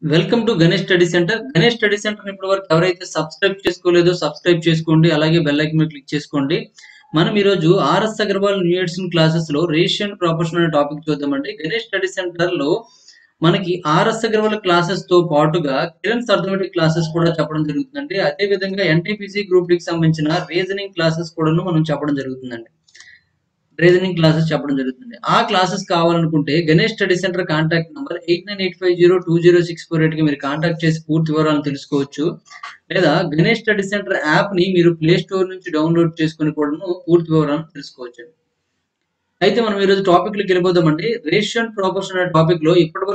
Welcome to Ganesh study centre. Ganesh study centre ఇప్పటి వరకు ఎవరైతే సబ్స్క్రైబ్ చేసుకోలేదో సబ్స్క్రైబ్ చేసుకోండి, అలాగే బెల్ ఐకాన్ మీద క్లిక్ చేసుకోండి. మనం ఈరోజు R S Agarwal new edition classes లో రేషియో అండ్ ప్రపోర్షన్ అనే టాపిక్ చూద్దామండి. గణేష్ స్టడీ సెంటర్ లో మనకి ఆర్ఎస్ అగర్వాల్ క్లాసెస్ తో పాటుగా కిరణ్ అర్థమెటిక్ క్లాసెస్ కూడా చెప్పడం జరుగుతుందండి. అదే విధంగా ఎన్టీపీసీ గ్రూప్ డి కి సంబంధించిన రీజనింగ్ క్లాసెస్ కూడా మనం చెప్పడం జరుగుతుందండి. రీజనింగ్ క్లాసెస్ చెప్పడం జరుగుతుంది. ఆ క్లాసెస్ కావాలనుకుంటే Ganesh study centre contact number 8985020648 కి మీరు కాంటాక్ట్ చేసి పూర్తి వివరాలను తెలుసుకోవచ్చు. లేదా గణేష్ స్టడీ సెంటర్ యాప్ ని మీరు ప్లే స్టోర్ నుంచి డౌన్లోడ్ చేసుకుని కూడా పూర్తి వివరాలను తెలుసుకోవచ్చు. అయితే మనం ఈరోజు టాపిక్ లోకి వెళ్ళిపోదామండి. రేషియో అండ్ ప్రపోర్షన్ అనే టాపిక్ లో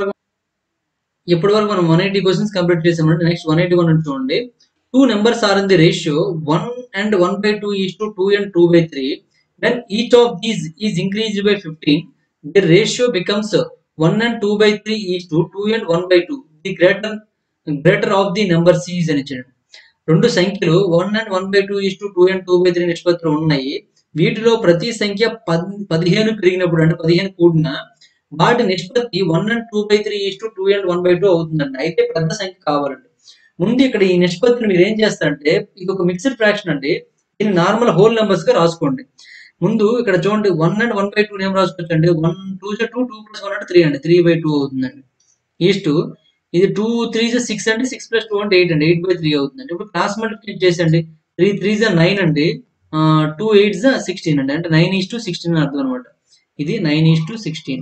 ఇప్పటి వరకు మనం 180 క్వశ్చన్స్ కంప్లీట్ చేసామండి. నెక్స్ట్ 181 చూడండి. 2 numbers are in the ratio 1 and 1/2 is to 2 and 2/3. When each of these is increased by 15, the ratio becomes 1 and 2/3 is to 2 and 1/2. The greater of the number C is అని ఇచ్చాడు. రెండు సంఖ్యలు 1 and 1/2 is to 2 and 2/3 నిష్పత్తులు ఉన్నాయి. వీటిలో ప్రతి సంఖ్య 15 పెరిగినప్పుడు అంటే 15 కూడిన వాటి నిష్పత్తి 1 and 2/3 is to 2 and 1/2 అవుతుందండి. అయితే పెద్ద సంఖ్య కావాలండి. ముందు ఇక్కడ ఈ నిష్పత్తిని మీరు ఏం చేస్తారంటే ఇది ఒక మిక్స్డ్ ఫ్రాక్షన్ అండి. దీన్ని నార్మల్ హోల్ నెంబర్స్ గా రాసుకోండి. ముందు ఇక్కడ చూడండి 1 and 1/2 ఏం రాసుకోవచ్చు అండి. 1 2 2 2 + 1 అంటే 3 అండి. 3/2 అవుతుందండి. ఈస్టు ఇది 2 3 6 అండి. 6 + 2 అంటే 8 అండి. 8/3 అవుతుందండి. ఇప్పుడు క్రాస్ మల్టిప్లై చేసండి. 3 3 9 అండి. 2 8 16 అండి. అంటే 9:16 అని అర్థం అనమాట. ఇది 9:16.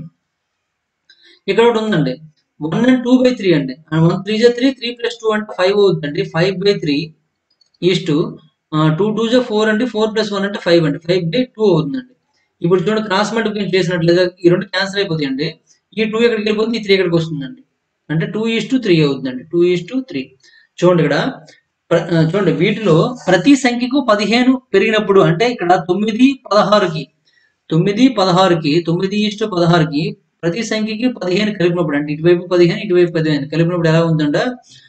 ఇక్కడ ఒకటి ఉందండి 1 and 2/3 అండి. 1 3 3 3 + 2 అంటే 5 అవుతుందండి. 5/3 ఈస్ టు 2 2 4 అండి. 4 + 1 అంటే 5 అండి. 5/2 అవుతుందండి. ఇప్పుడు చూడండి క్రాస్ మల్టిప్లై చేసినట్లుగా ఈ రెండు క్యాన్సిల్ అయిపోతాయండి. ఈ 2 ఎక్కడికి వెళ్ళిపోతుంది, ఈ 3 ఎక్కడికి వస్తుందండి. అంటే 2:3 అవుతుందండి. 2:3 చూడండి ఇక్కడ చూడండి వీటిలో ప్రతి సంఖ్యకు 15 పెరిగినప్పుడు అంటే ఇక్కడ 9 16కి 9:16కి ప్రతి సంఖ్యకి 15 కలిపినప్పుడు అంటే ఇటువైపు 15 ఇటువైపు 15 కలిపినప్పుడు ఎలా ఉందంటే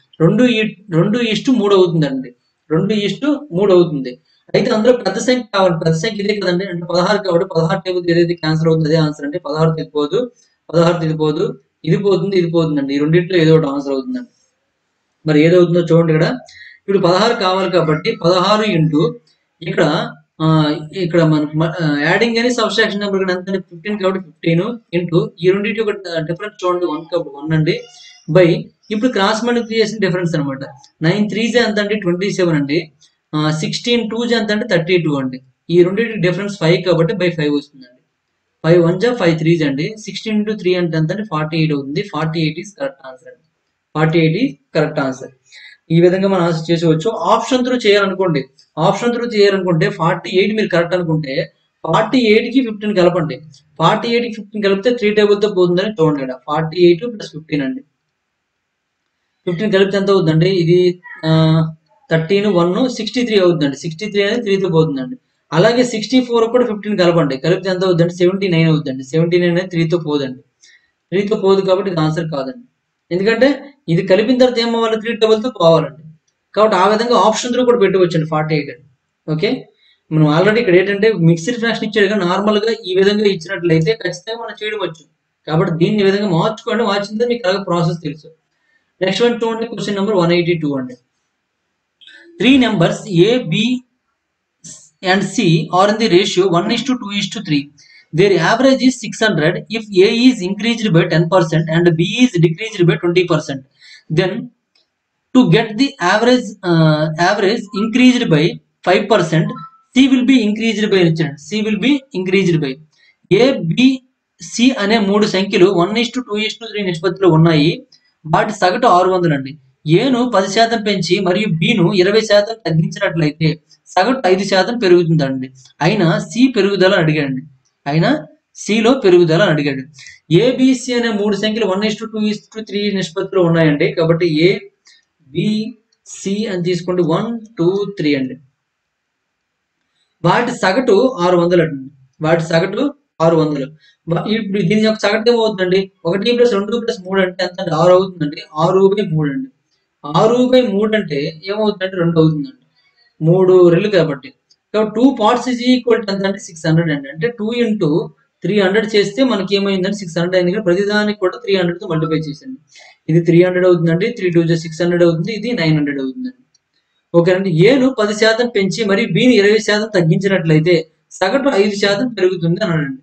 2:3 అవుతుందండి. 2:3 అవుతుంది. అయితే అందులో పెద్ద సంఖ్య కావాలి. పెద్ద సంఖ్య ఇదే కదండి. అంటే 16 కాబట్టి 16 టేబుల్ ఏదైతే క్యాన్సర్ అవుతుంది అదే ఆన్సర్ అండి. 16 తిరిగిపోదు, 16 తిరిగిపోదు, ఇది పోతుంది, ఇది పోతుందండి. ఈ రెండింటిలో ఏదో ఒకటి ఆన్సర్ అవుతుందండి. మరి ఏదవుతుందో చూడండి ఇక్కడ. ఇప్పుడు 16 కావాలి కాబట్టి 16 ఇంటూ ఇక్కడ ఇక్కడ మనకు యాడింగ్ అని సబ్స్ట్రాక్షన్ నెంబర్ ఎంత 15 కాబట్టి 15 ఇంటూ ఈ రెండింటి ఒక డిఫరెన్స్ చూడండి 1 కాబట్టి 1 అండి బై ఇప్పుడు క్రాస్ మల్టిప్లికేషన్ డిఫరెన్స్ అనమాట. 9 3 ఎంత అండి 27 అండి. 16 2 ఎంత అంటే 32 అండి. ఈ రెండింటి డిఫరెన్స్ 5 కాబట్టి బై 5 వస్తుందండి. 5 1 5 3 అండి. 16 ఇంటూ 3 అంటే ఎంత అంటే 48 అవుతుంది. 48 ఈస్ కరెక్ట్ ఆన్సర్ అండి. 48 ఈస్ కరెక్ట్ ఆన్సర్. ఈ విధంగా మనం ఆన్సర్ చేసేవచ్చు. ఆప్షన్ త్రూ చేయాలనుకోండి 48 మీరు కరెక్ట్ అనుకుంటే 48 కి 15 కలపండి. 48 కి 15 కలిపితే 3 టేబుల్ తో పోతుందని చూడండి ఇక్కడ. 48 + 15 అండి. 15 కలిపితే ఎంత అవుతుందండి. ఇది 13 1 63 అవుతుందండి. 63 అనేది 3 తో పోతుందండి. అలాగే 64 కూడా 15 కలపండి. కలిపితే ఎంత అవుతుందండి 79 అవుతుందండి. 79 అనేది 3 తో పోదండి. 3 తో పోదు కాబట్టి ఇది ఆన్సర్ కాదండి. ఎందుకంటే ఇది కలిపిన తర్వాత ఏమవ్వాలి 3 టేబుల్ తో పోవాలండి. కాబట్టి ఆ విధంగా ఆప్షన్ త్రూ కూడా పెట్టవచ్చండి 48 అండి. ఓకే, మనం ఆల్రెడీ ఇక్కడ ఏంటంటే మిక్స్డ్ ఫ్రాక్షన్ ఇచ్చాడు కదా, నార్మల్ గా ఈ విధంగా ఇచ్చినట్లయితే ఖచ్చితంగా మనం చేయవచ్చు. కాబట్టి దీన్ని ఈ విధంగా మార్చుకోండి. మార్చిన తర్వాత మీకు అలాగే ప్రాసెస్ తెలుసు. నెక్స్ట్ వన్ చూడండి. క్వశ్చన్ నెంబర్ 182 అండి. 3 numbers A, B and C are in the ratio 1:2:3. Their average is 600. If A is increased by 10% and B is decreased by 20%, then to get the average increased by 5%, C will be increased by A, B, C అనే మూడు సంఖ్యలు 1:2:3 నిష్పత్తిలో ఉన్నాయి. వాటి సగటు 600 అండి. ఏను 10% పెంచి మరియు బిను 20% తగ్గించినట్లయితే సగటు 5% పెరుగుతుందండి. అయినా సి పెరుగుదల అడిగాడండి. సిలో పెరుగుదల అడిగాడు. ఏబిసి అనే మూడు సంఖ్యలు 1:2:3 నిష్పత్తిలో ఉన్నాయండి. కాబట్టి ఏ బి సి అని తీసుకోండి. 1 2 3 అండి. వాటి సగటు 600 అండి. వాటి సగటు 600. ఇప్పుడు దీని యొక్క సగటు ఏమవుతుందండి. 1 + 2 + 3 అంటే ఎంత అండి 6 అవుతుందండి. 6/3 అండి. 6/3 అంటే ఏమవుతుందంటే 2 అవుతుందండి. 3 రెళ్ళు కాబట్టి 2 parts ఈజ్ ఈక్వల్ టు ఎంత అంటే 600 అండి. అంటే 2 × 300 చేస్తే మనకి ఏమైందంటే 600 అయింది కదా, ప్రతిదానికి కూడా 300తో మల్టిప్లై చేసండి. ఇది 300 అవుతుందండి, 3 2 600 అవుతుంది, ఇది 900 అవుతుందండి. ఓకేనండి. ఏను 10% పెంచి మరియు బిని 20% తగ్గించినట్లయితే సగటు 5% పెరుగుతుంది అన్నాడండి.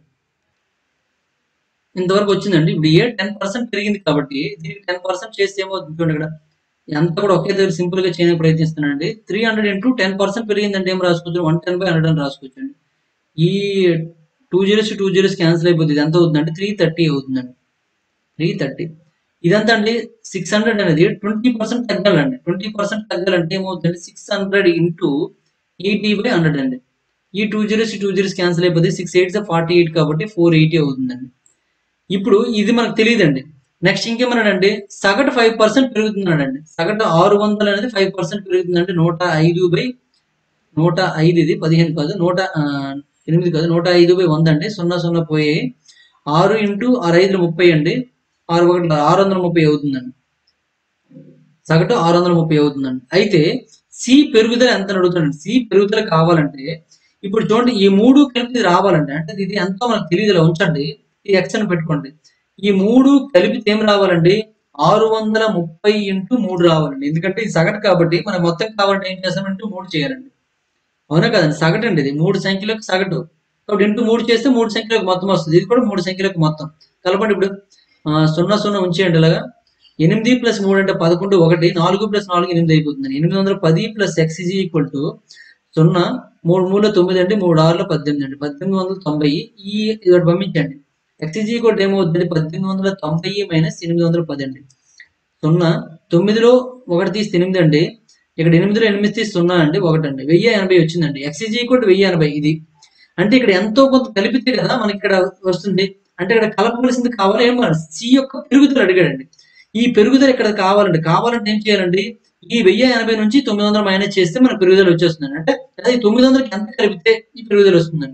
ఇంతవరకు వచ్చిందండి. ఇప్పుడు ఏ 10% పెరిగింది కాబట్టి దీనికి 10% చేస్తే ఏమవుతుంది చూడండి ఇక్కడ. అంతా కూడా ఒకే దగ్గర సింపుల్ గా చేయడానికి ప్రయత్నిస్తున్నానండి. 300 ఇంటూ 10% పెరిగిందంటే ఏం రాసుకోవచ్చు, 110/100 అని రాసుకోవచ్చండి. ఈ 2 జీరోస్ 2 జీరోస్ క్యాన్సిల్ అయిపోతుంది. ఇది ఎంత అవుతుందంటే 330 అవుతుందండి. 330 ఇదంతా అండి. 600 అనేది 20% తగ్గాలండి. 20% తగ్గాలంటే ఏమవుతుందండి, 600 ఇంటూ 80/100 అండి. ఈ 2 జీరోస్ 2 జీరోస్ క్యాన్సిల్ అయిపోతే 6 8 48 కాబట్టి 480 అవుతుందండి. ఇప్పుడు ఇది మనకు తెలియదండి. నెక్స్ట్ ఇంకేమన్నాడండి, సగటు 5% పెరుగుతున్నాడండి. సగటు 600 అనేది 5% పెరుగుతుందంటే 105 ఇది 15 కాదు, 8 కాదు, 105/100 అండి. 0 పోయి 6 ఇంటూ 6 5 30 అండి. 630 అవుతుందండి. సగటు 630 అవుతుందండి. అయితే సి పెరుగుదల ఎంత అడుగుతాడండి. సి పెరుగుదల కావాలంటే ఇప్పుడు చూడండి, ఈ మూడు కలిపి రావాలండి. అంటే ఇది ఎంతో మనకు తెలియదు, ఉంచండి. ఈ ఎక్స్ అని పెట్టుకోండి. ఈ మూడు కలిపితే ఏం రావాలండి, 630 ఇంటూ 3 రావాలండి. ఎందుకంటే ఇది సగటు కాబట్టి మనకు మొత్తం కావాలంటే ఏం చేస్తాం, ఇంటూ 3 చేయాలండి. అవునా కదండి, సగటు అండి. ఇది 3 సంఖ్యలకు సగటు కాబట్టి ఇంటూ 3 చేస్తే 3 సంఖ్యలకు మొత్తం వస్తుంది. ఇది కూడా 3 సంఖ్యలకు మొత్తం కలపండి. ఇప్పుడు 0 ఉంచేయండి ఇలాగా. 8 + 3 అంటే 11 1, 4 + 4 8 అయిపోతుంది. 810 + x = 0 0 3 3 9 అండి, 3 6 18 అండి, 1890. ఈ ఇది పంపించండి. x = ఏమవుతుంది, 1890 - 810 అండి. 0 9లో 1 తీస్తే 8 అండి. ఇక్కడ 8లో 8 తీస్తే 0 అండి, 1 అండి. 1080 వచ్చిందండి. x = 1080. ఇది అంటే ఇక్కడ ఎంతో కొంత కలిపితే కదా మనకి ఇక్కడ వస్తుంది. అంటే ఇక్కడ కలపవలసింది కావాలి ఏమో, సి యొక్క పెరుగుదల అడిగాడండి. ఈ పెరుగుదల ఇక్కడ కావాలంటే ఏం చేయాలండి, ఈ 1080 నుంచి 900 మైనస్ చేస్తే మనకు పెరుగుదల వచ్చేస్తుందండి. అంటే అది 900కి ఎంత కలిపితే ఈ పెరుగుదల వస్తుందండి.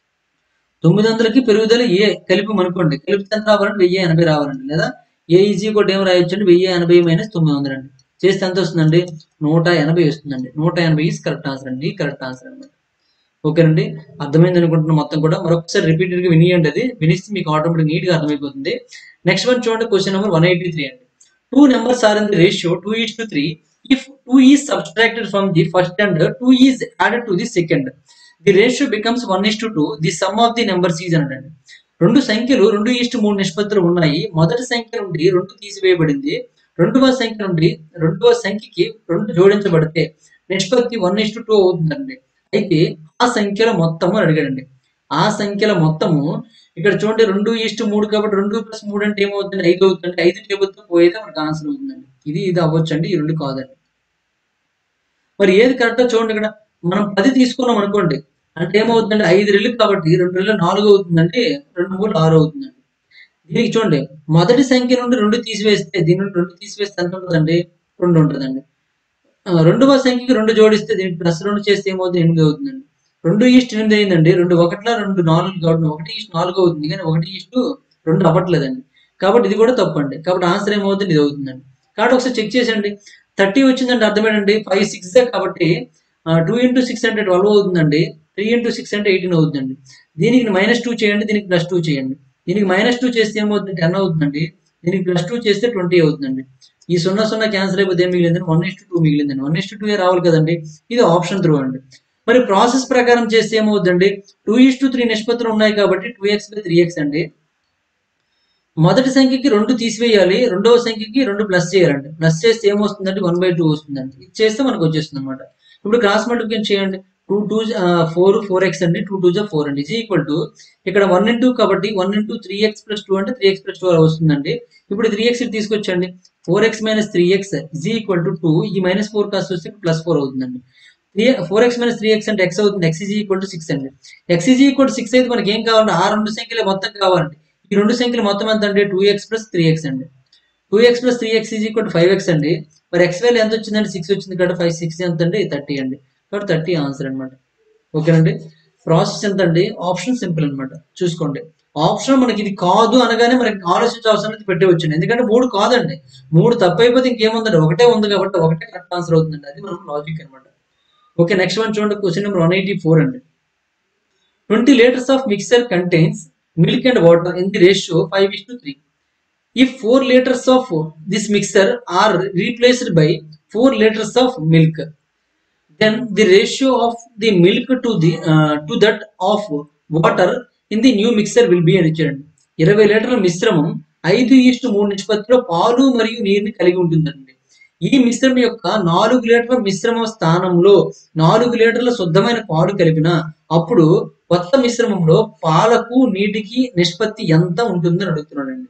900కి పెరుగుదల ఏ కలిపి అనుకోండి. కలిపితే ఎంత రావాలంటే 1080 రావాలండి. లేదా ఏ ఈజీ కూడా ఏం రాయొచ్చండి, 1080 - 900 అండి. చేస్తే ఎంత వస్తుందండి, 180 వస్తుందండి. 180 ఈస్ కరెక్ట్ ఆన్సర్ అండి. కరెక్ట్ ఆన్సర్ అండి. ఓకేనండి. అర్థమైంది అనుకుంటున్నా మొత్తం కూడా. మరొకసారి రిపీటెడ్ గా వినియండి. అది వినిస్తే మీకు ఆటోమేటిక్ నీట్ గా అర్థమైపోతుంది. నెక్స్ట్ వన్ చూడండి, క్వశ్చన్ నెంబర్ 183 అండి. 2 numbers are in the ratio 2:3. If 2 is subtracted from the first and 2 is added to the second, the ratio becomes 1:2. The sum of the numbers is అన్నాడండి. రెండు సంఖ్యలు 2:3 నిష్పత్తులు ఉన్నాయి. మొదటి సంఖ్య నుండి 2 తీసివేయబడింది. రెండవ సంఖ్య నుండి రెండవ సంఖ్యకి 2 జోడించబడితే నిష్పత్తి 1:2 అవుతుందండి. అయితే ఆ సంఖ్యల మొత్తము అని అడిగాడండి. ఆ సంఖ్యల మొత్తము ఇక్కడ చూడండి, 2:3 కాబట్టి 2 + 3 అంటే ఏమవుతుంది, 5 అవుతుంది. 5 టేబుల్తో పోయేది మనకు ఆన్సర్ అవుతుందండి. ఇది అవ్వచ్చండి, ఈ 2 కాదండి. మరి ఏది కరెక్టో చూడండి. ఇక్కడ మనం 10 తీసుకున్నాం అనుకోండి, అంటే ఏమవుతుందండి, 5 రెళ్ళు కాబట్టి 2 రెళ్ళు 4 అవుతుందండి, 2 3 6 అవుతుందండి. దీనికి చూడండి, మొదటి సంఖ్య నుండి 2 తీసివేస్తే, దీని నుండి 2 తీసివేస్తే ఎంత ఉంటుందండి, 2 ఉంటుందండి. రెండవ సంఖ్యకి 2 జోడిస్తే దీనికి +2 చేస్తే ఏమవుతుంది, 8 అవుతుందండి. 2:8 అయిందండి. 2 1 2 4 కాబట్టి 1:4 అవుతుంది. కానీ 1:2 అవ్వట్లేదండి. కాబట్టి ఇది కూడా తప్పండి. కాబట్టి ఆన్సర్ ఏమవుతుంది, ఇది అవుతుందండి. కాబట్టి ఒకసారి చెక్ చేసండి. 30 వచ్చిందంటే అర్థం ఏంటండి, 5 6 కాబట్టి 2 × 6 అంటే 12 అవుతుందండి. 3 × 6 అంటే 18 అవుతుందండి. దీనికి -2 చేయండి, దీనికి +2 చేయండి. దీనికి -2 చేస్తే ఏమవుతుంది, 10 అవుతుందండి. దీనికి +2 చేస్తే 20 అవుతుందండి. ఈ 0 క్యాన్సిల్ అయిపోతే ఏం మిగిలిందండి, 1:2 మిగిలిందండి. 1:2 రావాలి కదండి. ఇది ఆప్షన్ త్రూ అండి. మరి ప్రాసెస్ ప్రకారం చేస్తే ఏమవుతుందండి, 2:3 నిష్పత్తులు ఉన్నాయి కాబట్టి 2x/3x అండి. మొదటి సంఖ్యకి 2 తీసివేయాలి, రెండవ సంఖ్యకి 2 ప్లస్ చేయాలండి. ప్లస్ చేస్తే ఏమొస్తుందంటే 1/2 వస్తుందండి. ఇది చేస్తే మనకు వచ్చేస్తుంది అనమాట. ఇప్పుడు క్రాస్ మల్టిప్లికేషన్ చేయండి. 2 2 4 4x అండి, 2 2 4 అండి. ఈజ్ ఈక్వల్ టు ఇక్కడ 1 ఇంటూ కాబట్టి 1 × 3x + 2 అంటే 3x + 2 వస్తుందండి. ఇప్పుడు 3x తీసుకొచ్చండి. 4x - 3x is equal to 2. ఈ -4 కాస్త వస్తే +4 అవుతుందండి. 4x - 3x అంటే x అవుతుంది. x ఈజ్ ఈక్వల్ టు 6 అండి. x ఈజ్ ఈక్వల్ టు 6 అయితే మనకి ఏం కావాలంటే ఆ రెండు సంఖ్యలు మొత్తం కావాలండి. ఈ రెండు సంఖ్యలు మొత్తం ఎంత అంటే 2x + 3x అండి. 2x + 3x is equal to 5x అండి. మరి x వాల్యూ ఎంత వచ్చిందంటే 6 వచ్చింది కాబట్టి 5 6 ఎంత అండి, 30 అండి. కాబట్టి 30 ఆన్సర్ అనమాట. ఓకేనండి. ప్రాసెస్ ఎంత అండి, ఆప్షన్ సింపుల్ అనమాట. చూసుకోండి, ఆప్షన్ మనకి ఇది కాదు అనగానే మనకి ఆలోచించే అవసరం అయితే పెట్టేవచ్చండి. ఎందుకంటే 3 కాదండి. 3 తప్పు అయిపోతే ఇంకేముందండి, ఒకటే ఉంది కాబట్టి ఒకటే కరెక్ట్ ఆన్సర్ అవుతుందండి. అది మనం లాజిక్ అనమాట. ఓకే, నెక్స్ట్ వన్ చూడండి, క్వశ్చన్ నెంబర్ 184 అండి. 20 liters of mixture contains milk and water in the ratio 5:3. If 4 liters of this mixture are replaced by 4 liters of milk, then the ratio of the milk to that of water in the new mixture will be అని ఇచ్చారండి. 20 లీటర్ల మిశ్రమం 5:3 నిష్పత్తిలో పాలు మరియు నీరుని కలిగి ఉంటుందండి. ఈ మిశ్రమం యొక్క 4 లీటర్ల మిశ్రమం స్థానంలో 4 లీటర్ల శుద్ధమైన పాలు కలిపిన అప్పుడు కొత్త మిశ్రమంలో పాలకు నీటికి నిష్పత్తి ఎంత ఉంటుందని అడుగుతున్నాడండి.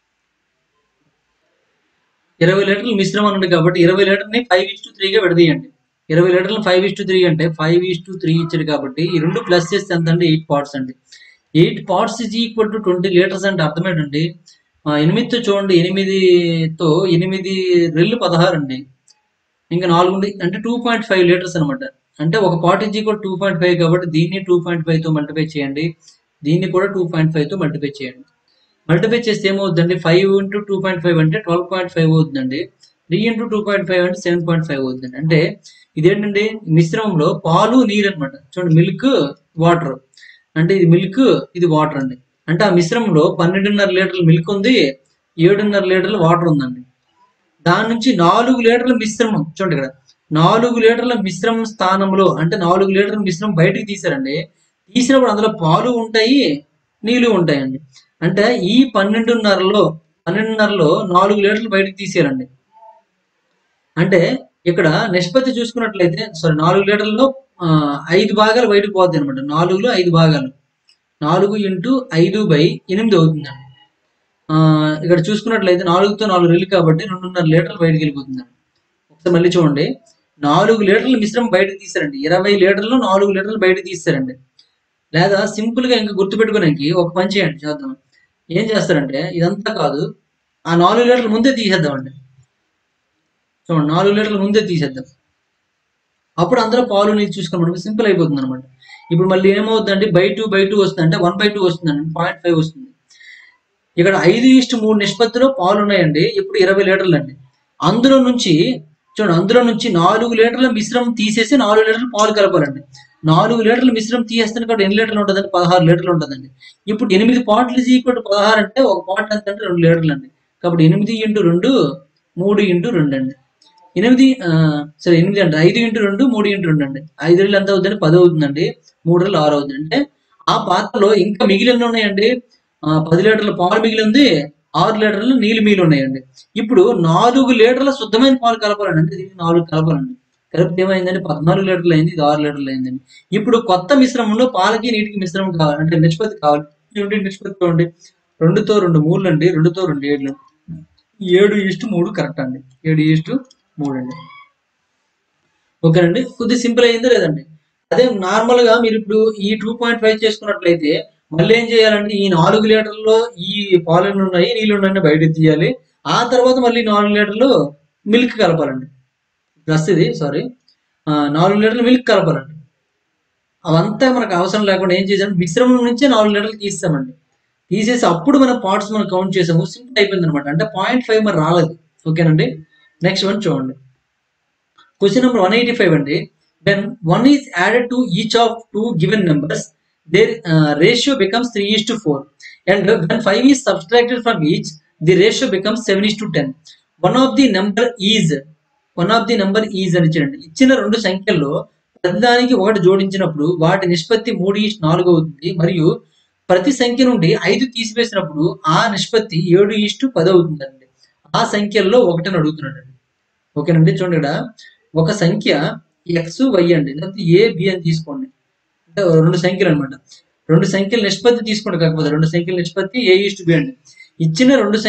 20 లీటర్ల మిశ్రమం ఉంది కాబట్టి 20 లీటర్ని 5:3గా విడదీయండి. 20 లీటర్లు 5:3 అంటే 5:3 ఇచ్చాడు కాబట్టి ఈ రెండు ప్లస్ చేస్తే ఎంత అండి 8 పార్ట్స్ అండి. 8 parts is equal to 20 litres అంటే అర్థం ఏంటండి? 8తో చూడండి, 8తో 8 రెళ్ళు 16 అండి. ఇంకా 4 అంటే 2.5 లీటర్స్ అనమాట. అంటే ఒక పార్ట్ ఈజ్ ఈక్వల్ 2.5 కాబట్టి దీన్ని 2.5తో మల్టిప్లై చేయండి, దీన్ని కూడా 2.5తో మల్టిప్లై చేయండి. మల్టిప్లై చేస్తే ఏమవుతుందండి? 5 ఇంటూ 2.5 అంటే 12.5 అవుతుందండి. 3 ఇంటూ 2.5 అంటే 7.5 అవుతుందండి. అంటే ఇదేంటండి? మిశ్రమంలో పాలు నీరు అనమాట. చూడండి, మిల్క్ వాటర్ అంటే ఇది మిల్క్, ఇది వాటర్ అండి. అంటే ఆ మిశ్రమంలో 12.5 లీటర్ల మిల్క్ ఉంది, 7.5 లీటర్ల వాటర్ ఉందండి. దాని నుంచి 4 లీటర్ల మిశ్రమం చూడండి ఇక్కడ 4 లీటర్ల మిశ్రమం స్థానంలో అంటే 4 లీటర్ల మిశ్రమం బయటికి తీసారండి. తీసినప్పుడు అందులో పాలు ఉంటాయి, నీళ్లు ఉంటాయండి. అంటే ఈ 12.5లో 4 లీటర్లు బయటకు తీసేయాలండి. అంటే ఇక్కడ నిష్పత్తి చూసుకున్నట్లయితే 4 లీటర్లలో 5 భాగాలు బయటకు పోద్ది అనమాట. 4లో 5 భాగాలు 4 ఇంటూ 5/8 అవుతుందండి. ఇక్కడ చూసుకున్నట్లయితే 4తో 4 రెళ్ళు కాబట్టి 2.5 లీటర్లు బయటకు వెళ్ళిపోతుందండి. ఒకసారి మళ్ళీ చూడండి, 4 లీటర్ల మిశ్రమం బయటకు తీసారండి. 20 లీటర్లు 4 లీటర్లు బయటకు తీసారండి. లేదా సింపుల్ గా ఇంకా గుర్తుపెట్టుకోవడానికి ఒక పని చేయండి, చేద్దాం. ఏం చేస్తారంటే ఇదంతా కాదు, ఆ 4 లీటర్ల ముందే తీసేద్దామండి. చూడండి, 4 లీటర్ల ముందే తీసేద్దాం. అప్పుడు అందులో పాలు నీళ్ళు చూసుకొని మనకు సింపుల్ అయిపోతుంది అనమాట. ఇప్పుడు మళ్ళీ ఏమవుతుందండి? బై టూ వస్తుంది, అంటే 1/2 వస్తుందండి, 0.5 వస్తుంది. ఇక్కడ 5:3 నిష్పత్తిలో పాలు ఉన్నాయండి. ఇప్పుడు 20 లీటర్లు అండి. అందులో నుంచి చూడండి, అందులో నుంచి 4 లీటర్ల మిశ్రమం తీసేసి 4 లీటర్ల పాలు కలపాలండి. 4 లీటర్ల మిశ్రమం తీసేస్తాను కాబట్టి ఎన్ని లీటర్లు ఉంటుందండి? 16 లీటర్లు ఉంటుందండి. ఇప్పుడు 8 పార్ట్లు ఈజ్ ఈక్వల్ టు 16 అంటే ఒక పార్ట్ ఎంత అంటే 2 లీటర్లు అండి. కాబట్టి 8 ఇంటూ 2 3 ఇంటూ 2 అండి. 8 అంటే 5 ఇంటూ 2 3 ఇంటూ 2 అండి. 5 రెళ్ళు ఎంత అవుతుందండి? 10 అవుతుందండి. 3 రెళ్ళు 6 అవుతుంది. అంటే ఆ పాత్రలో ఇంకా మిగిలి ఎన్ని ఉన్నాయండి? 10 లీటర్ల పాలు మిగిలి ఉంది, 6 లీటర్లు నీళ్ళు మిగిలి ఉన్నాయండి. ఇప్పుడు 4 లీటర్ల శుద్ధమైన పాలు కలపాలండి. అంటే దీనికి 4 కలపాలండి. కలిపితే ఏమైందండి? 14 లీటర్లు అయింది, ఇది 6 లీటర్లు అయిందండి. ఇప్పుడు కొత్త మిశ్రమంలో పాలకి నీటికి మిశ్రమం కావాలి అంటే నిష్పత్తి కావాలి. ఏమిటి నిష్పత్తి? చూడండి, 2తో 2 3 అండి, 2తో 2 7 7:3 కరెక్ట్ అండి. 7:3 అండి. ఓకేనండి, కొద్దిగా సింపుల్ అయిందా లేదండి? అదే నార్మల్ గా మీరు ఇప్పుడు ఈ 2.5 చేసుకున్నట్లయితే మళ్ళీ ఏం చేయాలంటే ఈ 4 లీటర్లో ఈ పాలు ఉన్నాయి, నీళ్ళు ఉన్నాయి బయటకు తీయాలి. ఆ తర్వాత మళ్ళీ 4 లీటర్లు మిల్క్ కలపాలండి. ప్లస్ ఇది సారీ 4 లీటర్లు మిల్క్ కలపాలండి. అవంతా మనకు అవసరం లేకుండా ఏం చేసామంటే మిశ్రమం నుంచే 4 లీటర్లు తీస్తామండి. తీసేసి అప్పుడు మనం పార్ట్స్ మనం కౌంట్ చేసాము. సింపుల్ అయిపోయింది అనమాట. అంటే 0.5 మరి రాలేదు. ఓకేనండి, నెక్స్ట్ వన్ చూడండి. క్వశ్చన్ నెంబర్ 185 అండి. When 1 is added to each of two given numbers, their ratio becomes 3:4. And when 5 is subtracted from each, the ratio becomes 7:10. One of the number is అని ఇచ్చారండి. ఇచ్చిన రెండు సంఖ్యల్లో ప్రతిదానికి ఒకటి జోడించినప్పుడు వాటి నిష్పత్తి 3:4 అవుతుంది. మరియు ప్రతి సంఖ్య నుండి 5 తీసివేసినప్పుడు ఆ నిష్పత్తి 7:10 అవుతుందండి. ఆ సంఖ్యల్లో ఒకటిని అడుగుతున్నాడండి. ఓకేనండి, చూడండి ఇక్కడ ఒక సంఖ్య ఎక్స్ వై అండి, లేకపోతే ఏ బి అని తీసుకోండి. అంటే రెండు సంఖ్యలు అనమాట. రెండు సంఖ్యల నిష్పత్తి తీసుకోండి, కాకపోతే రెండు సంఖ్యల నిష్పత్తి A:B అండి. ఇచ్చిన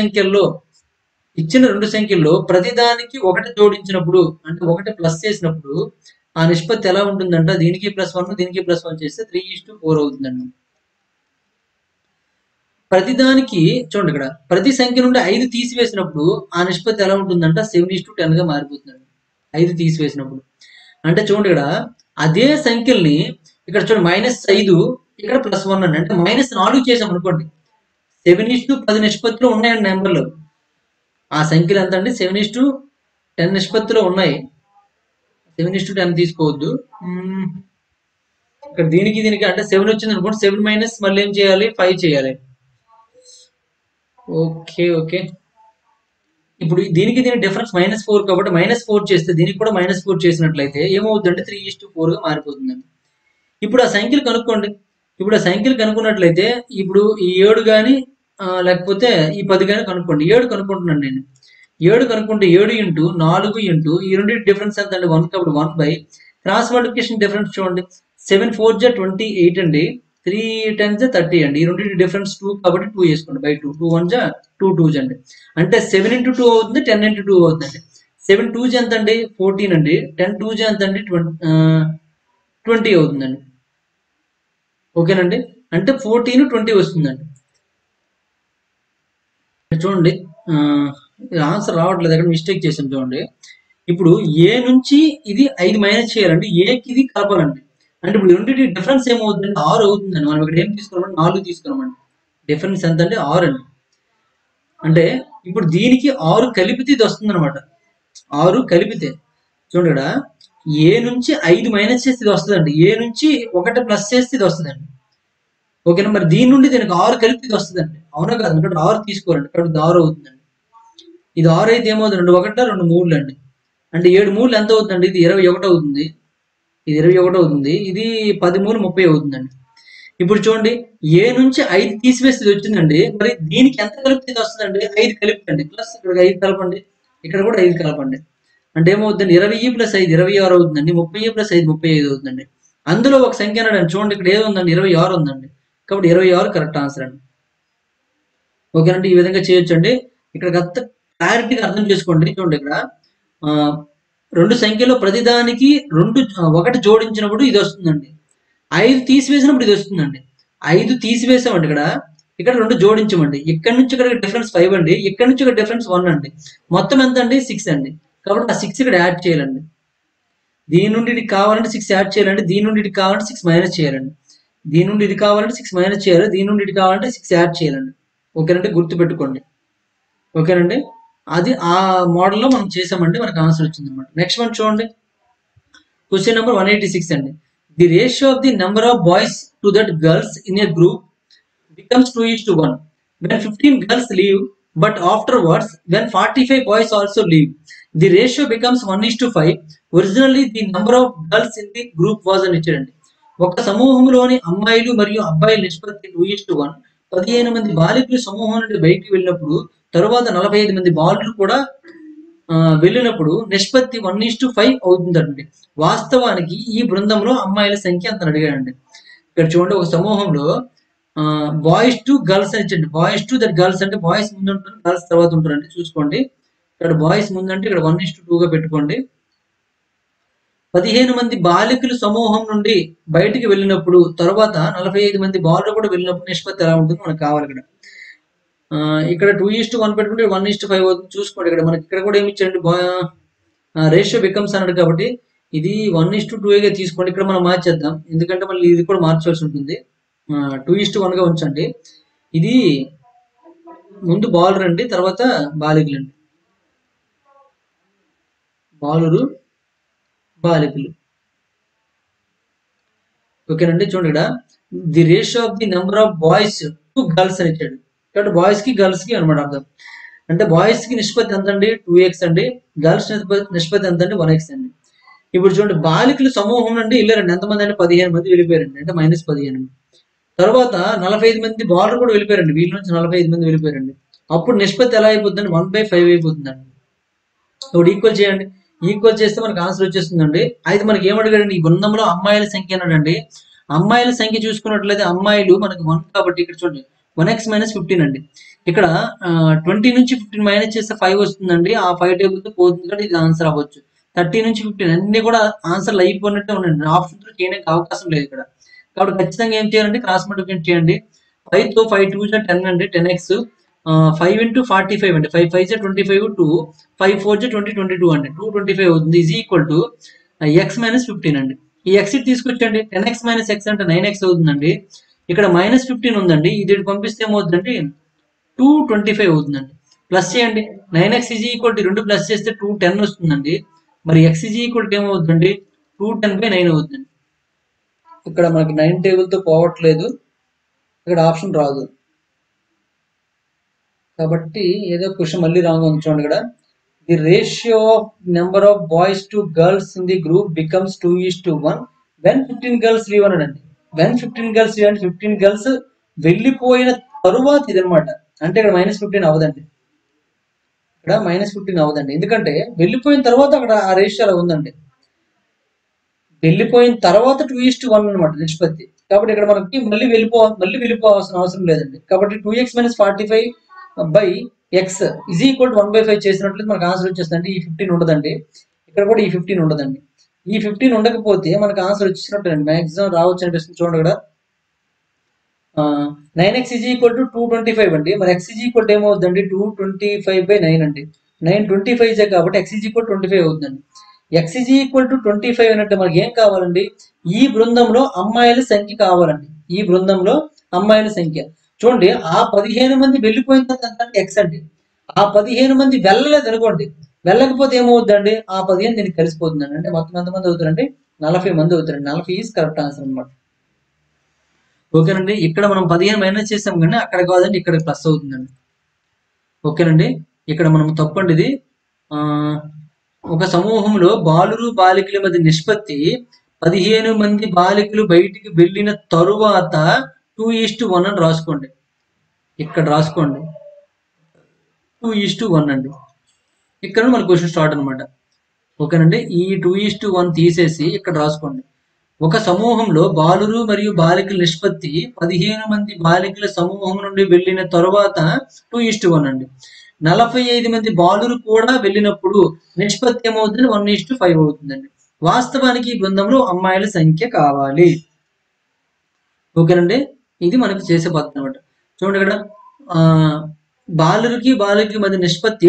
రెండు సంఖ్యల్లో ప్రతిదానికి ఒకటి జోడించినప్పుడు అంటే ఒకటి ప్లస్ చేసినప్పుడు ఆ నిష్పత్తి ఎలా ఉంటుందంటే దీనికి +1 దీనికి +1 చేస్తే 3:4 అవుతుందండి. ప్రతిదానికి చూడండి, ఇక్కడ ప్రతి సంఖ్య నుండి 5 తీసివేసినప్పుడు ఆ నిష్పత్తి ఎలా ఉంటుందంటే 7:10 గా మారిపోతుందండి. 5 తీసివేసినప్పుడు అంటే చూడండి, ఇక్కడ అదే సంఖ్యల్ని ఇక్కడ చూడండి -5 ఇక్కడ +1 అండి. అంటే -4 చేసాం అనుకోండి, 7:10 నిష్పత్తిలో ఉన్నాయండి నెంబర్లు. ఆ సంఖ్యలు ఎంత అండి? 7:10 నిష్పత్తిలో ఉన్నాయి. 7:10 తీసుకోవద్దు. ఇక్కడ దీనికి అంటే 7 వచ్చింది అనుకోండి, 7 మైనస్ మళ్ళీ ఏం చేయాలి? 5 చేయాలి. Okay okay. ఇప్పుడు దీనికి దీని డిఫరెన్స్ -4 కాబట్టి -4 చేస్తే దీనికి కూడా -4 చేసినట్లయితే ఏమవుతుందంటే 3:4గా మారిపోతుందండి. ఇప్పుడు ఆ సంఖ్యలు కనుక్కోండి. ఇప్పుడు ఆ సంఖ్యలు కనుక్కున్నట్లయితే ఇప్పుడు ఈ 7 గాని లేకపోతే ఈ 10 గాని కనుక్కోండి. 7 కనుక్కుంటున్నాను నేను. 7 కనుక్కుంటే 7 ఇంటూ 4 ఇంటూ ఈ రెండింటి డిఫరెన్స్ ఎంత అండి? 1 కాబట్టి 1 బై క్రాస్ మల్టిప్లికేషన్ డిఫరెన్స్ చూడండి. 7 4 జా 28 అండి. 3 10 జా 30 అండి. ఈ రెండింటి డిఫరెన్స్ 2 కాబట్టి 2 వేసుకోండి బై 2. 2 1 జా 2 2 అండి. అంటే 7 ఇంటూ 2 అవుతుంది, 10 ఇంటూ 2 అవుతుందండి. 7 2 జా ఎంత అండి? 14 అండి. 10 2 జా ఎంత అండి? 20 అవుతుందండి. ఓకేనండి. అంటే 14 20 వస్తుందండి. చూడండి ఆన్సర్ రావట్లేదు, అక్కడ మిస్టేక్ చేసాం చూడండి. ఇప్పుడు ఏ నుంచి ఇది 5 మైనస్ చేయాలండి, ఏకి ఇది కలపాలండి. అంటే ఇప్పుడు రెండింటి డిఫరెన్స్ ఏమవుతుందండి? 6 అవుతుందండి. మనం ఇక్కడ ఏం తీసుకున్నామండి? 4 తీసుకున్నామండి. డిఫరెన్స్ ఎంత అండి? 6 అండి. అంటే ఇప్పుడు దీనికి 6 కలిపితే ఇది వస్తుంది అనమాట. 6 కలిపితే చూడండి ఇక్కడ ఏ నుంచి 5 మైనస్ చేస్తే ఇది వస్తుందండి. ఏ నుంచి 1 ప్లస్ చేస్తే ఇది వస్తుందండి. ఓకేనా? మరి దీని నుండి దీనికి 6 కలిపి ఇది వస్తుందండి. అవునా కాదు? ఇక్కడ 6 తీసుకోరండి, ఇక్కడ 6 అవుతుందండి. ఇది 6 అయితే ఏమవుతుంది? 2 1 2 3 అండి. అంటే 7 3 ఎంత అవుతుందండి? ఇది 21 అవుతుంది. ఇది 21 అవుతుంది. ఇది 10 3 30 అవుతుందండి. ఇప్పుడు చూడండి ఏ నుంచి 5 తీసివేస్తే ఇది వచ్చిందండి. మరి దీనికి ఎంత కలిపితే ఇది వస్తుందండి? 5 కలిపండి. ప్లస్ ఇక్కడ 5 కలపండి. ఇక్కడ కూడా 5 కలపండి. అంటే ఏమవుతుందండి? 20 ప్లస్ 5 26 అవుతుందండి. 30 ప్లస్ 5 35 అవుతుందండి. అందులో ఒక సంఖ్య అన్నాడు చూడండి, ఇక్కడ ఏది ఉందండి? 26 ఉందండి. కాబట్టి 26 కరెక్ట్ ఆన్సర్ అండి. ఓకేనండి. ఈ విధంగా చేయొచ్చండి. ఇక్కడ కాస్త క్లారిటీగా అర్థం చేసుకోండి. చూడండి ఇక్కడ ఆ, 2 సంఖ్యలో ప్రతిదానికి 1 జోడించినప్పుడు ఇది వస్తుందండి. 5 తీసివేసినప్పుడు ఇది వస్తుందండి. 5 తీసివేసామండి ఇక్కడ. ఇక్కడ 2 జోడించమండి. ఇక్కడ నుంచి ఇక్కడ డిఫరెన్స్ 5 అండి. ఇక్కడ నుంచి ఇక్కడ డిఫరెన్స్ 1 అండి. మొత్తం ఎంత అండి? 6 అండి. కాబట్టి ఆ 6 ఇక్కడ యాడ్ చేయాలండి. దీని నుండి ఇది కావాలంటే 6 యాడ్ చేయాలండి. దీని నుండి ఇది కావాలంటే 6 మైనస్ చేయాలండి. దీని నుండి ఇది కావాలంటే 6 మైనస్ చేయాలి. దీని నుండి ఇది కావాలంటే 6 యాడ్ చేయాలండి. ఓకేనండి, గుర్తుపెట్టుకోండి. ఓకేనండి, అది ఆ మోడల్లో మనం చేసామండి, మనకు ఆన్సర్ వచ్చింది అనమాట. నెక్స్ట్ వన్ చూడండి, క్వశ్చన్ నెంబర్ 186 అండి. The ratio of the number of boys to that girls in a group becomes 2:1 when 15 girls leave, but afterwards when 45 boys also leave, the ratio becomes 1:5. Originally the number of girls in the group was an ఇచ్చాడండి. ఒక సమూహంలోని అమ్మాయిలు మరియు అబ్బాయిల నిష్పత్తి 2:1. 15 మంది బాలికలు సమూహం నుండి బయటికి వెళ్ళినప్పుడు తరువాత 45 మంది బాలురు కూడా వెళ్ళినప్పుడు నిష్పత్తి 1:5 అవుతుందండి. వాస్తవానికి ఈ బృందంలో అమ్మాయిల సంఖ్య అంత అడిగాడండి. ఇక్కడ చూడండి, ఒక సమూహంలో బాయ్స్ టు గర్ల్స్ అని ఇచ్చండి. బాయ్స్ టు దట్ గర్ల్స్ అంటే బాయ్స్ ముందు ఉంటారు, గర్ల్స్ తర్వాత ఉంటారండి. చూసుకోండి, ఇక్కడ బాయ్స్ ముందు అంటే ఇక్కడ 1:2గా పెట్టుకోండి. 15 మంది బాలికలు సమూహం నుండి బయటికి వెళ్ళినప్పుడు తర్వాత 45 మంది బాలురు కూడా వెళ్ళినప్పుడు నిష్పత్తి ఎలా ఉంటుందో మనకు కావాలి. ఇక్కడ 2:1 పెట్టుకుంటే 1:5 అవుతుంది. చూసుకోండి, ఇక్కడ మనకి ఇక్కడ కూడా ఏమి ఇచ్చారండి? రేషియో బికమ్స్ అన్నాడు కాబట్టి ఇది 1:2గా తీసుకోండి. ఇక్కడ మనం మార్చేద్దాం, ఎందుకంటే మళ్ళీ ఇది కూడా మార్చాల్సి ఉంటుంది. 2:1గా ఉంచండి. ఇది ముందు బాలురు అండి, తర్వాత బాలికలు అండి. బాలురు, బాలికలు. ఓకేనండి, చూడండి ఇక్కడ the ratio of the number of boys to girls అని ఇచ్చాడు. కాబట్టి బాయ్స్ కి గర్ల్స్ కి అనమాట అర్థం. అంటే బాయ్స్ కి నిష్పత్తి ఎంత అండి? 2x అండి. గర్ల్స్ నిష్పత్తి ఎంత అండి? 1x అండి. ఇప్పుడు చూడండి, బాలికలు సమూహం నుండి వెళ్ళారండి. ఎంతమంది అంటే 15 మంది వెళ్ళిపోయారండి, అంటే -15. తర్వాత 45 మంది బాలురు కూడా వెళ్ళిపోయారండి. వీళ్ళ నుంచి 45 మంది వెళ్ళిపోయారండి. అప్పుడు నిష్పత్తి ఎలా అయిపోతుందండి? 1/5 అయిపోతుందండి. ఇప్పుడు ఈక్వల్ చేయండి. ఈక్వల్ చేస్తే మనకు ఆన్సర్ వచ్చేస్తుందండి. అయితే మనకి ఏమడిగాడండి? ఈ బృందంలో అమ్మాయిల సంఖ్య అన్నాడండి. అమ్మాయిల సంఖ్య చూసుకున్నట్లయితే అమ్మాయిలు మనకి 1 కాబట్టి ఇక్కడ చూడండి 1x - 15 అండి. ఇక్కడ 20 నుంచి 15 మైనస్ చేస్తే 5 వస్తుందండి. ఆ 5 టేబుల్తో పోతుంది కాబట్టి ఇది ఆన్సర్ అవ్వచ్చు. 30 నుంచి 15 అన్ని కూడా ఆన్సర్లు అయిపోయినట్టే ఉండండి. ఆప్షన్ త్రూ చేయడానికి అవకాశం లేదు ఇక్కడ. కాబట్టి ఖచ్చితంగా ఏం చేయాలండి? క్రాస్ మల్టిప్లికేషన్ చేయండి. 5 తో 5 2 10 అండి, 10x. 5 into 45 అండి, 5 5 25 2, 5 4 20 22 అండి, 225 అవుతుంది. ఈజ్ ఈక్వల్ టు x - 15 అండి. ఈ x తీసుకొచ్చండి, 10x - x అంటే 9x అవుతుందండి. ఇక్కడ -15 ఉందండి, ఇది పంపిస్తే ఏమవుతుందండి? 225 అవుతుందండి. ప్లస్ చేయండి, 9x is equal to 2 plus చేస్తే 210 వస్తుందండి. మరి x ఈజ్ ఈక్వల్ టు ఏమవుతుందండి? 210/9 అవుతుందండి. ఇక్కడ మనకి 9 టేబుల్తో పోవట్లేదు, ఇక్కడ ఆప్షన్ రాదు. కాబట్టి ఏదో క్వశ్చన్ మళ్ళీ రాంగ్ ఉంది చూడండి ఇక్కడ. The ratio of number of boys to girls in the group becomes 2:1 when 15 girls leave అన్నాడండి. వెన్ 15 గర్ల్స్ లీవ్ అంటే 15 గర్ల్స్ వెళ్ళిపోయిన తరువాత ఇదనమాట. అంటే ఇక్కడ -15 అవ్వదండి. ఇక్కడ -15 అవ్వదండి. ఎందుకంటే వెళ్ళిపోయిన తర్వాత అక్కడ ఆ రేషియో అలా ఉందండి. వెళ్ళిపోయిన తర్వాత 2:1 అనమాట నిష్పత్తి. కాబట్టి ఇక్కడ మనకి మళ్ళీ వెళ్ళిపోవాల్సిన అవసరం లేదండి. కాబట్టి 2x - 45 by x is equal to 1/5 చేసినట్లయితే మనకు ఆన్సర్ వచ్చేస్తుందండి. ఈ 15 ఉండదండి. ఇక్కడ కూడా ఈ 15 ఉండదండి. ఈ 15 ఉండకపోతే మనకు ఆన్సర్ వచ్చేసినట్టు మాక్సిమం రావచ్చు అనిపిస్తుంది. చూడండి ఇక్కడ 9x ఈజ్ ఈక్వల్ టు 225 అండి. మరి x ఈజ్ ఈక్వల్ టు ఏమవుతుందండి 225/9 అండి. 9 25 కాబట్టి x ఈజ్ ఈక్వల్ 25 అవుతుందండి. x ఈజ్ ఈక్వల్ టు 25 అన్నట్టు మనకి ఏం కావాలండి? ఈ బృందంలో అమ్మాయిల సంఖ్య కావాలండి. ఈ బృందంలో అమ్మాయిల సంఖ్య చూడండి. ఆ 15 మంది వెళ్ళిపోయిన తర్వాత ఎక్స్ అండి. ఆ 15 మంది వెళ్ళలేదు అనుకోండి, వెళ్ళకపోతే ఏమవుతుందండి? ఆ 15 దీనికి కలిసిపోతుందండి. అంటే మొత్తం ఎంతమంది అవుతారండి? 40 మంది అవుతారండి. 40 ఈజ్ కరెక్ట్ ఆన్సర్ అనమాట. ఓకేనండి. ఇక్కడ మనం 15 మైనస్ చేసాం కానీ అక్కడ కాదండి, ఇక్కడ ప్లస్ అవుతుందండి. ఓకేనండి. ఇక్కడ మనం తప్పండి ఇది. ఒక సమూహంలో బాలురు బాలికల మధ్య నిష్పత్తి 15 మంది బాలికలు బయటికి వెళ్ళిన తరువాత 2:1 అని రాసుకోండి. ఇక్కడ రాసుకోండి 2:1 అండి. ఇక్కడ మన క్వశ్చన్ స్టార్ట్ అనమాట. ఓకేనండి. ఈ 2:1 తీసేసి ఇక్కడ రాసుకోండి. ఒక సమూహంలో బాలురు మరియు బాలికల నిష్పత్తి 15 మంది బాలికల సమూహం నుండి వెళ్ళిన తరువాత 2:1 అండి. 45 మంది బాలురు కూడా వెళ్ళినప్పుడు నిష్పత్తి ఏమవుతుంది? 1:5 అవుతుందండి. వాస్తవానికి ఈ బృందంలో అమ్మాయిల సంఖ్య కావాలి. ఓకేనండి. ఇది మనకి చేసే పద్ధతి అనమాట. చూడండి ఇక్కడ బాలురికి బాలికల మధ్య నిష్పత్తి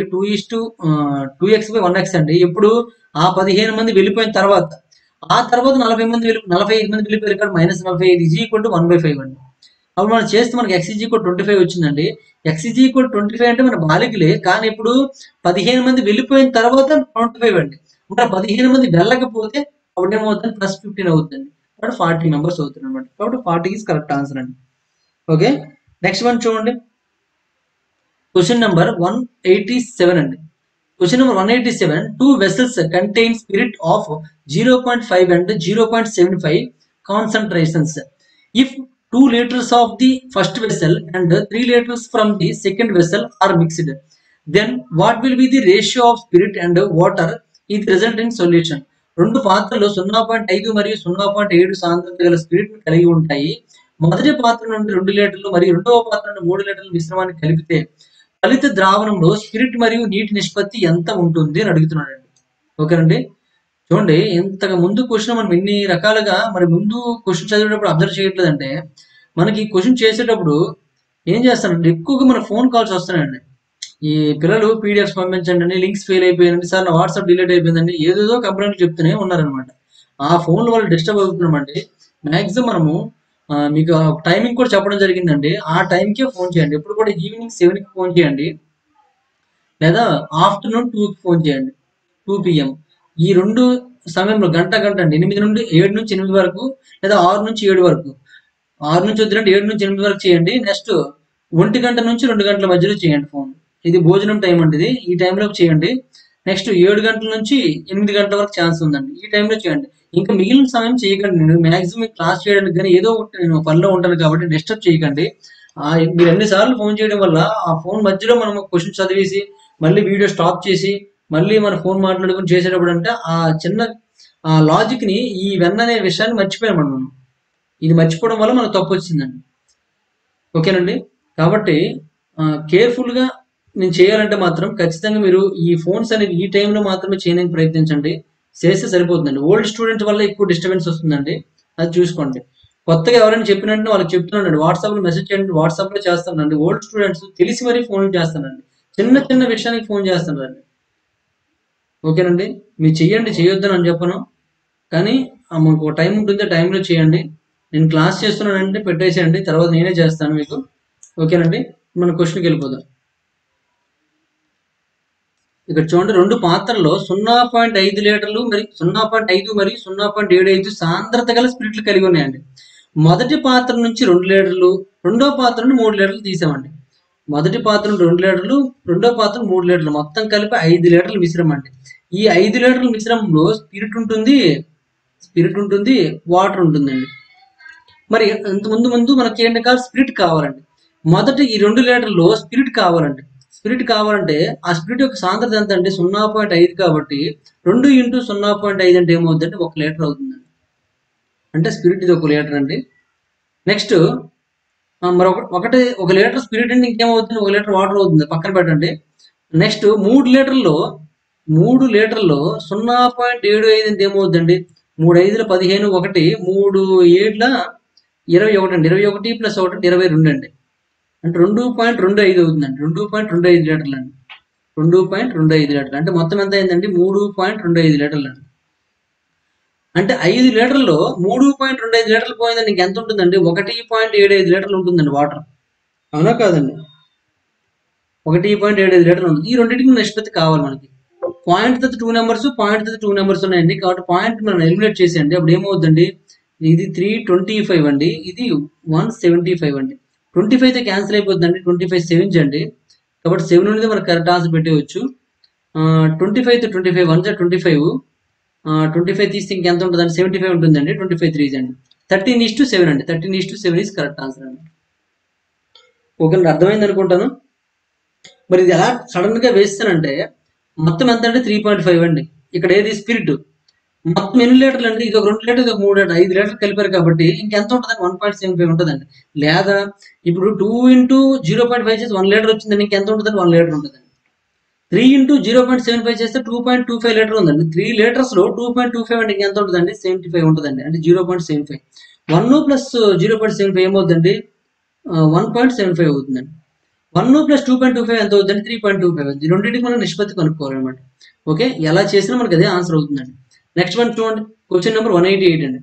2:2x/1x అండి. ఇప్పుడు ఆ 15 మంది వెళ్ళిపోయిన తర్వాత, ఆ తర్వాత 45 మంది 45 మంది వెళ్ళిపోయారు. ఇక్కడ -45 ఈజ్ ఈక్వల్ టు 1/5 అండి. అప్పుడు మనం చేస్తే మనకి x ఈజ్ ఈక్వల్ 25 వచ్చిందండి. x ఈజ్ ఈక్వల్ 25 అంటే మన బాలికలే, కానీ ఇప్పుడు 15 మంది వెళ్ళిపోయిన తర్వాత 25 అండి. అంటే 15 మంది వెళ్ళకపోతే అప్పుడు ఏమవుతుంది? +15 అవుతుంది. కాబట్టి 40 మెంబర్స్ అవుతుంది అనమాట. కాబట్టి 40 ఈజ్ కరెక్ట్ ఆన్సర్ అండి. ఓకే, నెక్స్ట్ వన్ చూడండి. క్వశ్చన్ నెంబర్ 187 అండి. Question number 187. Two vessels contain spirit of 0.5 and 0.75 concentrations. If 2 liters of the first vessel and 3 liters from the second vessel are mixed, then what will be the ratio of spirit and water is result in solution? రెండు పాత్రలు 0.5 మరియు 0.7 సాంద్రత గల spirit కలిగి ఉంటాయి. మొదటి పాత్ర నుండి 2 లీటర్లు మరియు రెండవ పాత్ర నుండి 3 లీటర్ల మిశ్రమాన్ని కలిపితే ఫలిత ద్రావణంలో స్పిరిట్ మరియు నీటి నిష్పత్తి ఎంత ఉంటుంది అని అడుగుతున్నాడండి. ఓకేనండి. చూడండి, ఇంతకు ముందు క్వశ్చన్ మనం ఎన్ని రకాలుగా మరి ముందు క్వశ్చన్ చదివేటప్పుడు అబ్జర్వ్ చేయట్లేదంటే, మనకి క్వశ్చన్ చేసేటప్పుడు ఏం చేస్తానంటే ఎక్కువగా మన ఫోన్ కాల్స్ వస్తున్నాయండి. ఈ పిల్లలు పీడిఎఫ్స్ పంపించండి అండి, లింక్స్ ఫెయిల్ అయిపోయాయండి సార్, నా వాట్సాప్ డిలీట్ అయిపోయిందండి, ఏదేదో కంప్లైంట్ చెప్తూనే ఉన్నారనమాట. ఆ ఫోన్ల వల్ల డిస్టర్బ్ అవుతున్నామండి. మ్యాక్సిమం మనము మీకు టైమింగ్ కూడా చెప్పడం జరిగిందండి. ఆ టైంకే ఫోన్ చేయండి. ఎప్పుడు కూడా ఈవినింగ్ 7కి ఫోన్ చేయండి, లేదా ఆఫ్టర్నూన్ 2కి ఫోన్ చేయండి, 2 PM. ఈ రెండు సమయంలో గంట అండి, 8 నుండి 7 నుంచి 8 వరకు, లేదా 6 నుంచి 7 వరకు. 6 నుంచి వద్దంటే 7 నుంచి 8 వరకు చేయండి. నెక్స్ట్ 1 గంట నుంచి 2 గంటల మధ్యలో చేయండి ఫోన్. ఇది భోజనం టైం అండి, ఇది ఈ టైంలో చేయండి. నెక్స్ట్ 7 గంటల నుంచి 8 గంటల వరకు ఛాన్స్ ఉందండి, ఈ టైంలో చేయండి. ఇంకా మిగిలిన సమయం చేయకండి. నేను మాక్సిమం క్లాస్ చేయడానికి కానీ ఏదో ఒకటి నేను పనిలో ఉంటాను కాబట్టి డిస్టర్బ్ చేయకండి. మీరు ఎన్నిసార్లు ఫోన్ చేయడం వల్ల ఆ ఫోన్ మధ్యలో మనం క్వశ్చన్ చదివేసి మళ్ళీ వీడియో స్టాప్ చేసి మళ్ళీ మన ఫోన్ మాట్లాడుకుని చేసేటప్పుడు అంటే ఆ చిన్న లాజిక్ ని, ఈ వెన్ అనే విషయాన్ని మర్చిపోయాం మనం. ఇది మర్చిపోవడం వల్ల మనకు తప్పు వచ్చిందండి. ఓకేనండి. కాబట్టి కేర్ఫుల్ గా నేను చేయాలంటే మాత్రం ఖచ్చితంగా మీరు ఈ ఫోన్స్ అనేవి ఈ టైంలో మాత్రమే చేయడానికి ప్రయత్నించండి. చేస్తే సరిపోతుందండి. ఓల్డ్ స్టూడెంట్ వల్ల ఎక్కువ డిస్టర్బెన్స్ వస్తుందండి, అది చూసుకోండి. కొత్తగా ఎవరైనా చెప్పినట్టు వాళ్ళకి చెప్తున్నానండి, వాట్సాప్లో మెసేజ్ చేయండి, వాట్సాప్లో చేస్తానండి. ఓల్డ్ స్టూడెంట్స్ తెలిసి మరీ ఫోన్ చేస్తానండి, చిన్న చిన్న విషయానికి ఫోన్ చేస్తానండి. ఓకేనండి. మీరు చెయ్యండి, చేయొద్దని అని చెప్పను, కానీ మాకు టైం ఉంటుంది, ఆ టైంలో చేయండి. నేను క్లాస్ చేస్తున్నానంటే పెట్టేసేయండి, తర్వాత నేనే చేస్తాను మీకు. ఓకేనండి. మన క్వశ్చన్కి వెళ్ళిపోదాం. ఇక్కడ చూడండి, రెండు పాత్రల్లో 0.5 లీటర్లు మరి 0.5 మరియు 0.75 సాంద్రత గల స్పిరిట్లు కలిగి ఉన్నాయండి. మొదటి పాత్ర నుంచి 2 లీటర్లు, రెండో పాత్ర నుండి 3 లీటర్లు తీసామండి. మొదటి పాత్ర 2 లీటర్లు, రెండో పాత్ర 3 లీటర్లు, మొత్తం కలిపి 5 లీటర్ల మిశ్రమం అండి. ఈ 5 లీటర్ల మిశ్రమంలో స్పిరిట్ ఉంటుంది, వాటర్ ఉంటుందండి. మరి ముందు మనకి ఏంటి కావాలి? స్పిరిట్ కావాలండి. మొదట ఈ 2 లీటర్లో స్పిరిట్ కావాలండి. స్పిరిట్ కావాలంటే ఆ స్పిరిట్ యొక్క సాంద్రత ఎంత అంటే 0.5 కాబట్టి 2 × 0.5 అంటే ఏమవుతుందంటే 1 లీటర్ అవుతుందండి. అంటే స్పిరిట్ ఇది 1 లీటర్ అండి. నెక్స్ట్ మరి 1 లీటర్ స్పిరిట్ అంటే ఇంకేమవుతుంది? 1 లీటర్ వాటర్ అవుతుంది, పక్కన పెట్టండి. నెక్స్ట్ 3 లీటర్లో 0.75 అంటే ఏమవుతుందండి? 3 5 15, 1 3 7 21 అండి. 21 + 1 22 అండి. అంటే 2.25 అవుతుందండి. 2.25 లీటర్లు అండి. 2.25 లీటర్లు అంటే మొత్తం ఎంత అయిందండి? 3.25 లీటర్లు అండి. అంటే 5 లీటర్లో 3.25 లీటర్లు పోయిందండి. ఇంకెంత ఉంటుందండి? 1.75 లీటర్లు ఉంటుందండి వాటర్. అవునా కాదండి? 1.75 లీటర్లు ఉంటుంది. ఈ రెండింటికి నిష్పత్తి కావాలి మనకి. పాయింట్ తర్వాత 2 నెంబర్స్, పాయింట్ తర్వాత 2 నెంబర్స్ ఉన్నాయండి. కాబట్టి పాయింట్ మనం ఎలిమినేట్ చేసేయండి. అప్పుడు ఏమవుతుందండి? ఇది 325 అండి, ఇది 175 అండి. 25 అయితే క్యాన్సిల్ అయిపోతుందండి. 25 7 అండి. కాబట్టి 7 అనేది మనకు కరెక్ట్ ఆన్సర్ పెట్టేయచ్చు. 25 తో 25 1 25, 25 తీస్తే ఇంకెంత ఉంటుందండి? 75 ఉంటుందండి. 25 3 అండి. 13:7 అండి. 13:7 ఈజ్ కరెక్ట్ ఆన్సర్ అండి. ఓకే అండి, అర్థమైంది అనుకుంటాను. మరి ఇది ఎలా సడన్ గా వేస్తానంటే మొత్తం ఎంత అంటే 3.5 అండి. ఇక్కడ ఏది? స్పిరిట్. మొత్తం ఎన్ని లీటర్లు అండి? ఇది ఒక 2 లీటర్లు, ఒక 3 లీటర్లు, 5 లీటర్లు కలిపారు కాబట్టి ఇంకెంత ఉంటుందండి? 1.75 ఉంటుందండి. లేదా ఇప్పుడు 2 × 0.5 చేసి 1 లీటర్ వచ్చిందండి. ఇంకెంత ఉంటుందండి? 1 లీటర్ ఉంటుందండి. 3 × 0.75 చేస్తే 2.25 లీటర్ ఉందండి. 3 లీటర్స్ లో 2.25 అంటే ఇంకెంత ఉంటుందండి? 75 ఉంటుందండి. అంటే 0.75. 1 + 0.75 ఏమవుతుందండి? 1.75 అవుతుందండి. 1 + 2.25 ఎంత అవుతుందండి? 3.25 అవుతుంది. రెండింటికి మనం నిష్పత్తి కనుక్కోవాలన్నమాట. ఓకే, ఎలా చేసినా మనకి అదే ఆన్సర్ అవుతుందండి. నెక్స్ట్ వన్ చూడండి, క్వశ్చన్ నెంబర్ 188 అండి.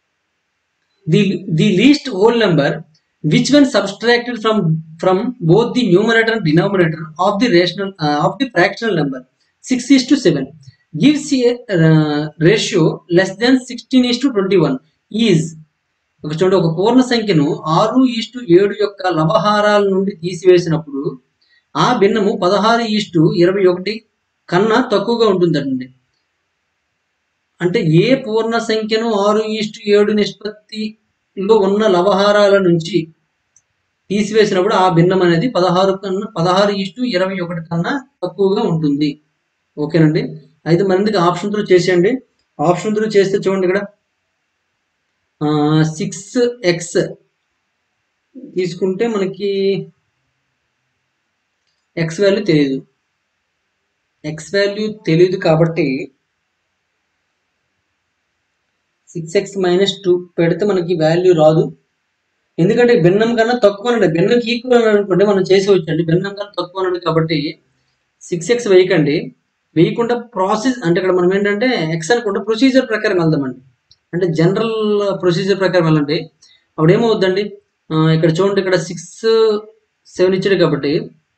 The least whole number which when subtracted from both the numerator and denominator of the fractional number 6:7 gives a ratio less than 16:21 is. ఒక చూడండి, ఒక పూర్ణ సంఖ్యను 6:7 యొక్క లవహారాల నుండి తీసివేసినప్పుడు ఆ భిన్నము 16:21 కన్నా తక్కువగా ఉంటుందండి. అంటే ఏ పూర్ణ సంఖ్యను 6:7 నిష్పత్తిలో ఉన్న లవహారాల నుంచి తీసివేసినప్పుడు ఆ భిన్నం అనేది 16:21 కన్నా తక్కువగా ఉంటుంది. ఓకేనండి, అయితే మనందుకు ఆప్షన్ త్రూ చేసేయండి. ఆప్షన్ త్రూ చేస్తే చూడండి, ఇక్కడ 6x తీసుకుంటే మనకి ఎక్స్ వాల్యూ తెలియదు కాబట్టి 6x - 2 పెడితే మనకి వాల్యూ రాదు. ఎందుకంటే భిన్నం కన్నా తక్కువ అనండి, భిన్నంకి ఈక్వల్ అని అనుకుంటే మనం చేసేవచ్చు అండి. భిన్నం కన్నా తక్కువ అనండి కాబట్టి 6x వేయకుండా ప్రాసెస్ అంటే ఇక్కడ మనం ఏంటంటే ఎక్స్ అనుకుంటే ప్రొసీజర్ ప్రకారం వెళ్దామండి. అంటే జనరల్ ప్రొసీజర్ ప్రకారం వెళ్ళండి. అప్పుడు ఏమవుద్దండి? ఇక్కడ చూడండి, ఇక్కడ 6 7 ఇచ్చాడు కాబట్టి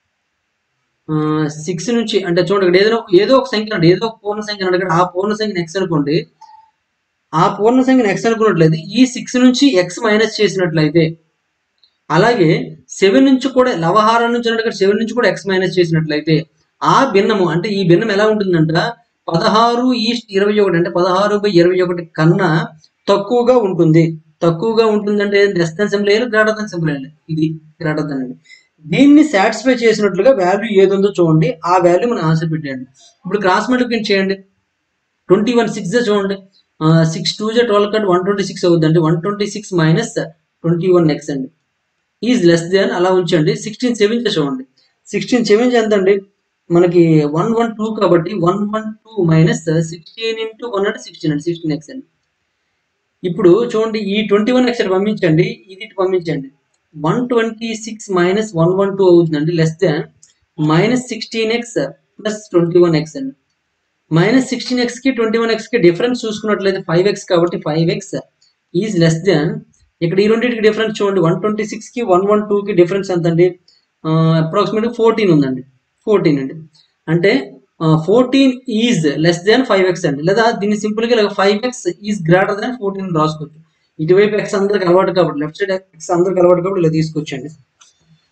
6 నుంచి అంటే చూడండి, ఇక్కడ ఏదో ఒక సంఖ్య అండి, ఏదో ఒక పూర్ణ సంఖ్య అంటే ఆ పూర్ణ సంఖ్యను ఎక్స్ అనుకోండి. ఆ పూర్ణ సంఖ్యను ఎక్స్ అనుకున్నట్లయితే ఈ 6 నుంచి ఎక్స్ మైనస్ చేసినట్లయితే, అలాగే 7 నుంచి కూడా లవహారం నుంచి 7 నుంచి కూడా ఎక్స్ మైనస్ చేసినట్లయితే ఆ భిన్నము అంటే ఈ భిన్నం ఎలా ఉంటుందంట? 16:21 అంటే 16/21 కన్నా తక్కువగా ఉంటుంది. తక్కువగా ఉంటుందంటే లెస్ దాన్ సింబల్ వేయాలి, గ్రేటర్ దాన్ సింబల్ వేయాలి. ఇది గ్రేటర్ దాన్ అండి. దీన్ని సాటిస్ఫై చేసినట్లుగా వాల్యూ ఏది ఉందో చూడండి, ఆ వాల్యూ మనం ఆన్సర్ పెట్టండి. ఇప్పుడు క్రాస్ మల్టిప్లికేషన్ చేయండి. 21 6 చూడండి, 6 2 12 కాబట్టి 126 అవుతుందండి. 126 - 21x అండి ఈజ్ లెస్ దాన్, అలా ఉంచండి. 16 7 చూడండి, 16 7 ఎంత అండి? మనకి 112 కాబట్టి 112 - 16 × 1 అంటే 16 అండి, 16x అండి. ఇప్పుడు చూడండి, ఈ 21x పంపించండి, ఇది పంపించండి. 126 - 112 అవుతుందండి, లెస్ దాన్ -16x + 21x అండి. -16x కి 21x కి డిఫరెన్స్ చూసుకున్నట్లయితే 5x కాబట్టి 5x ఈజ్ లెస్ దాన్, ఇక్కడ ఈ రెండింటికి డిఫరెన్స్ చూడండి, 126 కి 112 కి డిఫరెన్స్ ఎంత అండి? అప్రాక్సిమేట్గా 14 ఉందండి. 14 అండి. అంటే 14 ఈజ్ లెస్ దాన్ 5x అండి. లేదా దీన్ని సింపుల్గా ఇలా 5x ఈజ్ గ్రేటర్ దాన్ 14 రాసుకోవచ్చు. ఇటువైపు x అందరికి అలవాటు కాబట్టి, లెఫ్ట్ సైడ్ x అందరికి అలవాటు కాబట్టి ఇలా తీసుకొచ్చండి.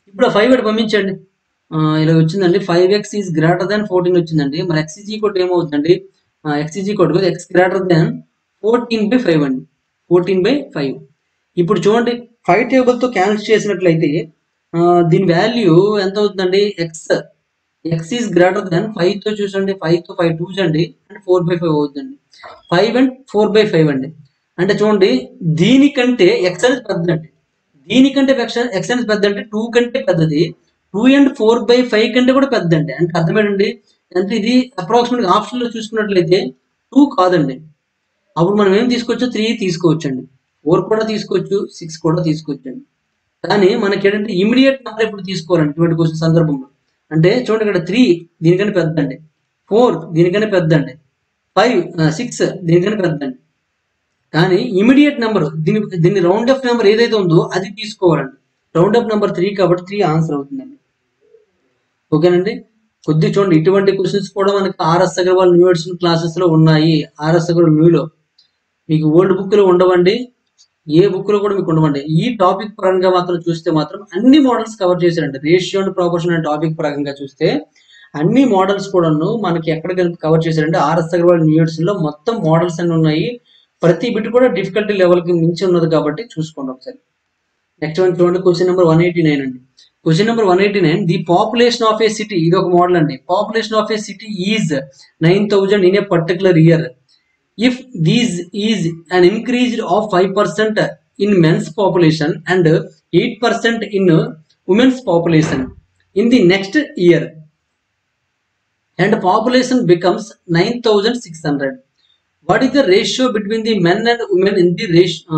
ఇప్పుడు ఆ 5 అటు పంపించండి. ఇలా వచ్చిందండి. 5x ఈజ్ గ్రేటర్ దాన్ 14 వచ్చిందండి. మరి x ఈజ్ ఈక్వల్ టు ఏమవుతుందండి? x is equal to x greater than 14/5 అండి. 14/5. ఇప్పుడు చూడండి 5 టేబుల్తో క్యాన్సిల్ చేసినట్లయితే దీని వాల్యూ ఎంత అవుతుందండి? x ఈజ్ గ్రేటర్ దాన్ 5తో చూసండి. 5తో 5 2s అండి. అంటే 4/5 అవుతుందండి. 5 అండ్ 4/5 అండి. అంటే చూడండి దీనికంటే x అనేది పెద్దదండి. దీనికంటే x అనేది పెద్ద అంటే 2 కంటే పెద్దది. 2 అండ్ 4/5 కంటే కూడా పెద్దండి. అంటే అర్థమేంటండి? అంటే ఇది అప్రాక్సిమేట్ ఆప్షన్ లో చూసుకున్నట్లయితే 2 కాదండి. అప్పుడు మనం ఏం తీసుకోవచ్చు? 3 తీసుకోవచ్చండి. 4 కూడా తీసుకోవచ్చు, 6 కూడా తీసుకోవచ్చండి. కానీ మనకి ఏంటంటే ఇమీడియట్ నెంబర్ ఎప్పుడు తీసుకోవాలండి ఇటువంటి క్వశ్చన్ సందర్భంలో? అంటే చూడండి ఇక్కడ 3 దీనికంటే పెద్దండి, 4 దీనికంటే పెద్దండి, 6 దీనికంటే పెద్దండి. కానీ ఇమీడియట్ నెంబర్ దీన్ని రౌండ్ అప్ నెంబర్ ఏదైతే ఉందో అది తీసుకోవాలండి. రౌండ్ అప్ నెంబర్ 3 కాబట్టి 3 ఆన్సర్ అవుతుందండి. ఓకేనండి. కొద్దిగా చూడండి ఇటువంటి క్వశ్చన్స్ కూడా మనకి R S Agarwal new edition classes లో ఉన్నాయి. ఆర్ఎస్ అగర్వాల్ న్యూలో మీకు ఓల్డ్ బుక్ లో ఉండవండి, ఏ బుక్ లో కూడా మీకు ఉండవండి. ఈ టాపిక్ పరంగా మాత్రం చూస్తే మాత్రం అన్ని మోడల్స్ కవర్ చేశారండి. రేషియో అండ్ ప్రపోర్షన్ అనే టాపిక్ పరంగా చూస్తే అన్ని మోడల్స్ కూడాను మనకి ఎక్కడ కవర్ చేశారంటే ఆర్ఎస్ అగర్వాల్ న్యూ ఎడిషన్ లో మొత్తం మోడల్స్ అన్ని ఉన్నాయి. ప్రతి బిట్ కూడా డిఫికల్టీ లెవెల్ కి మించి ఉన్నది కాబట్టి చూసుకోండి ఒకసారి. నెక్స్ట్ వన్ చూడండి, క్వశ్చన్ నెంబర్ 189 అండి. Question number 189, the population of a city, ఇది ఒక మోడల్ అండి. Population of a city is 9,000 in a particular year. If these is an increase of 5% in men's population and 8% in women's population in the next year, and population becomes 9,600, what is the ratio between the men and women in the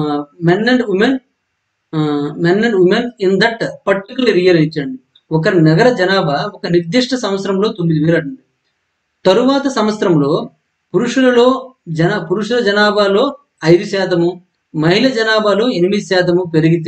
men and women in that particular year ఇచ్చండి. ఒక నగర జనాభా ఒక నిర్దిష్ట సంవత్సరంలో 9,000 అండి. తరువాత సంవత్సరంలో పురుషుల జనాభాలో 5%, మహిళ జనాభాలో 8%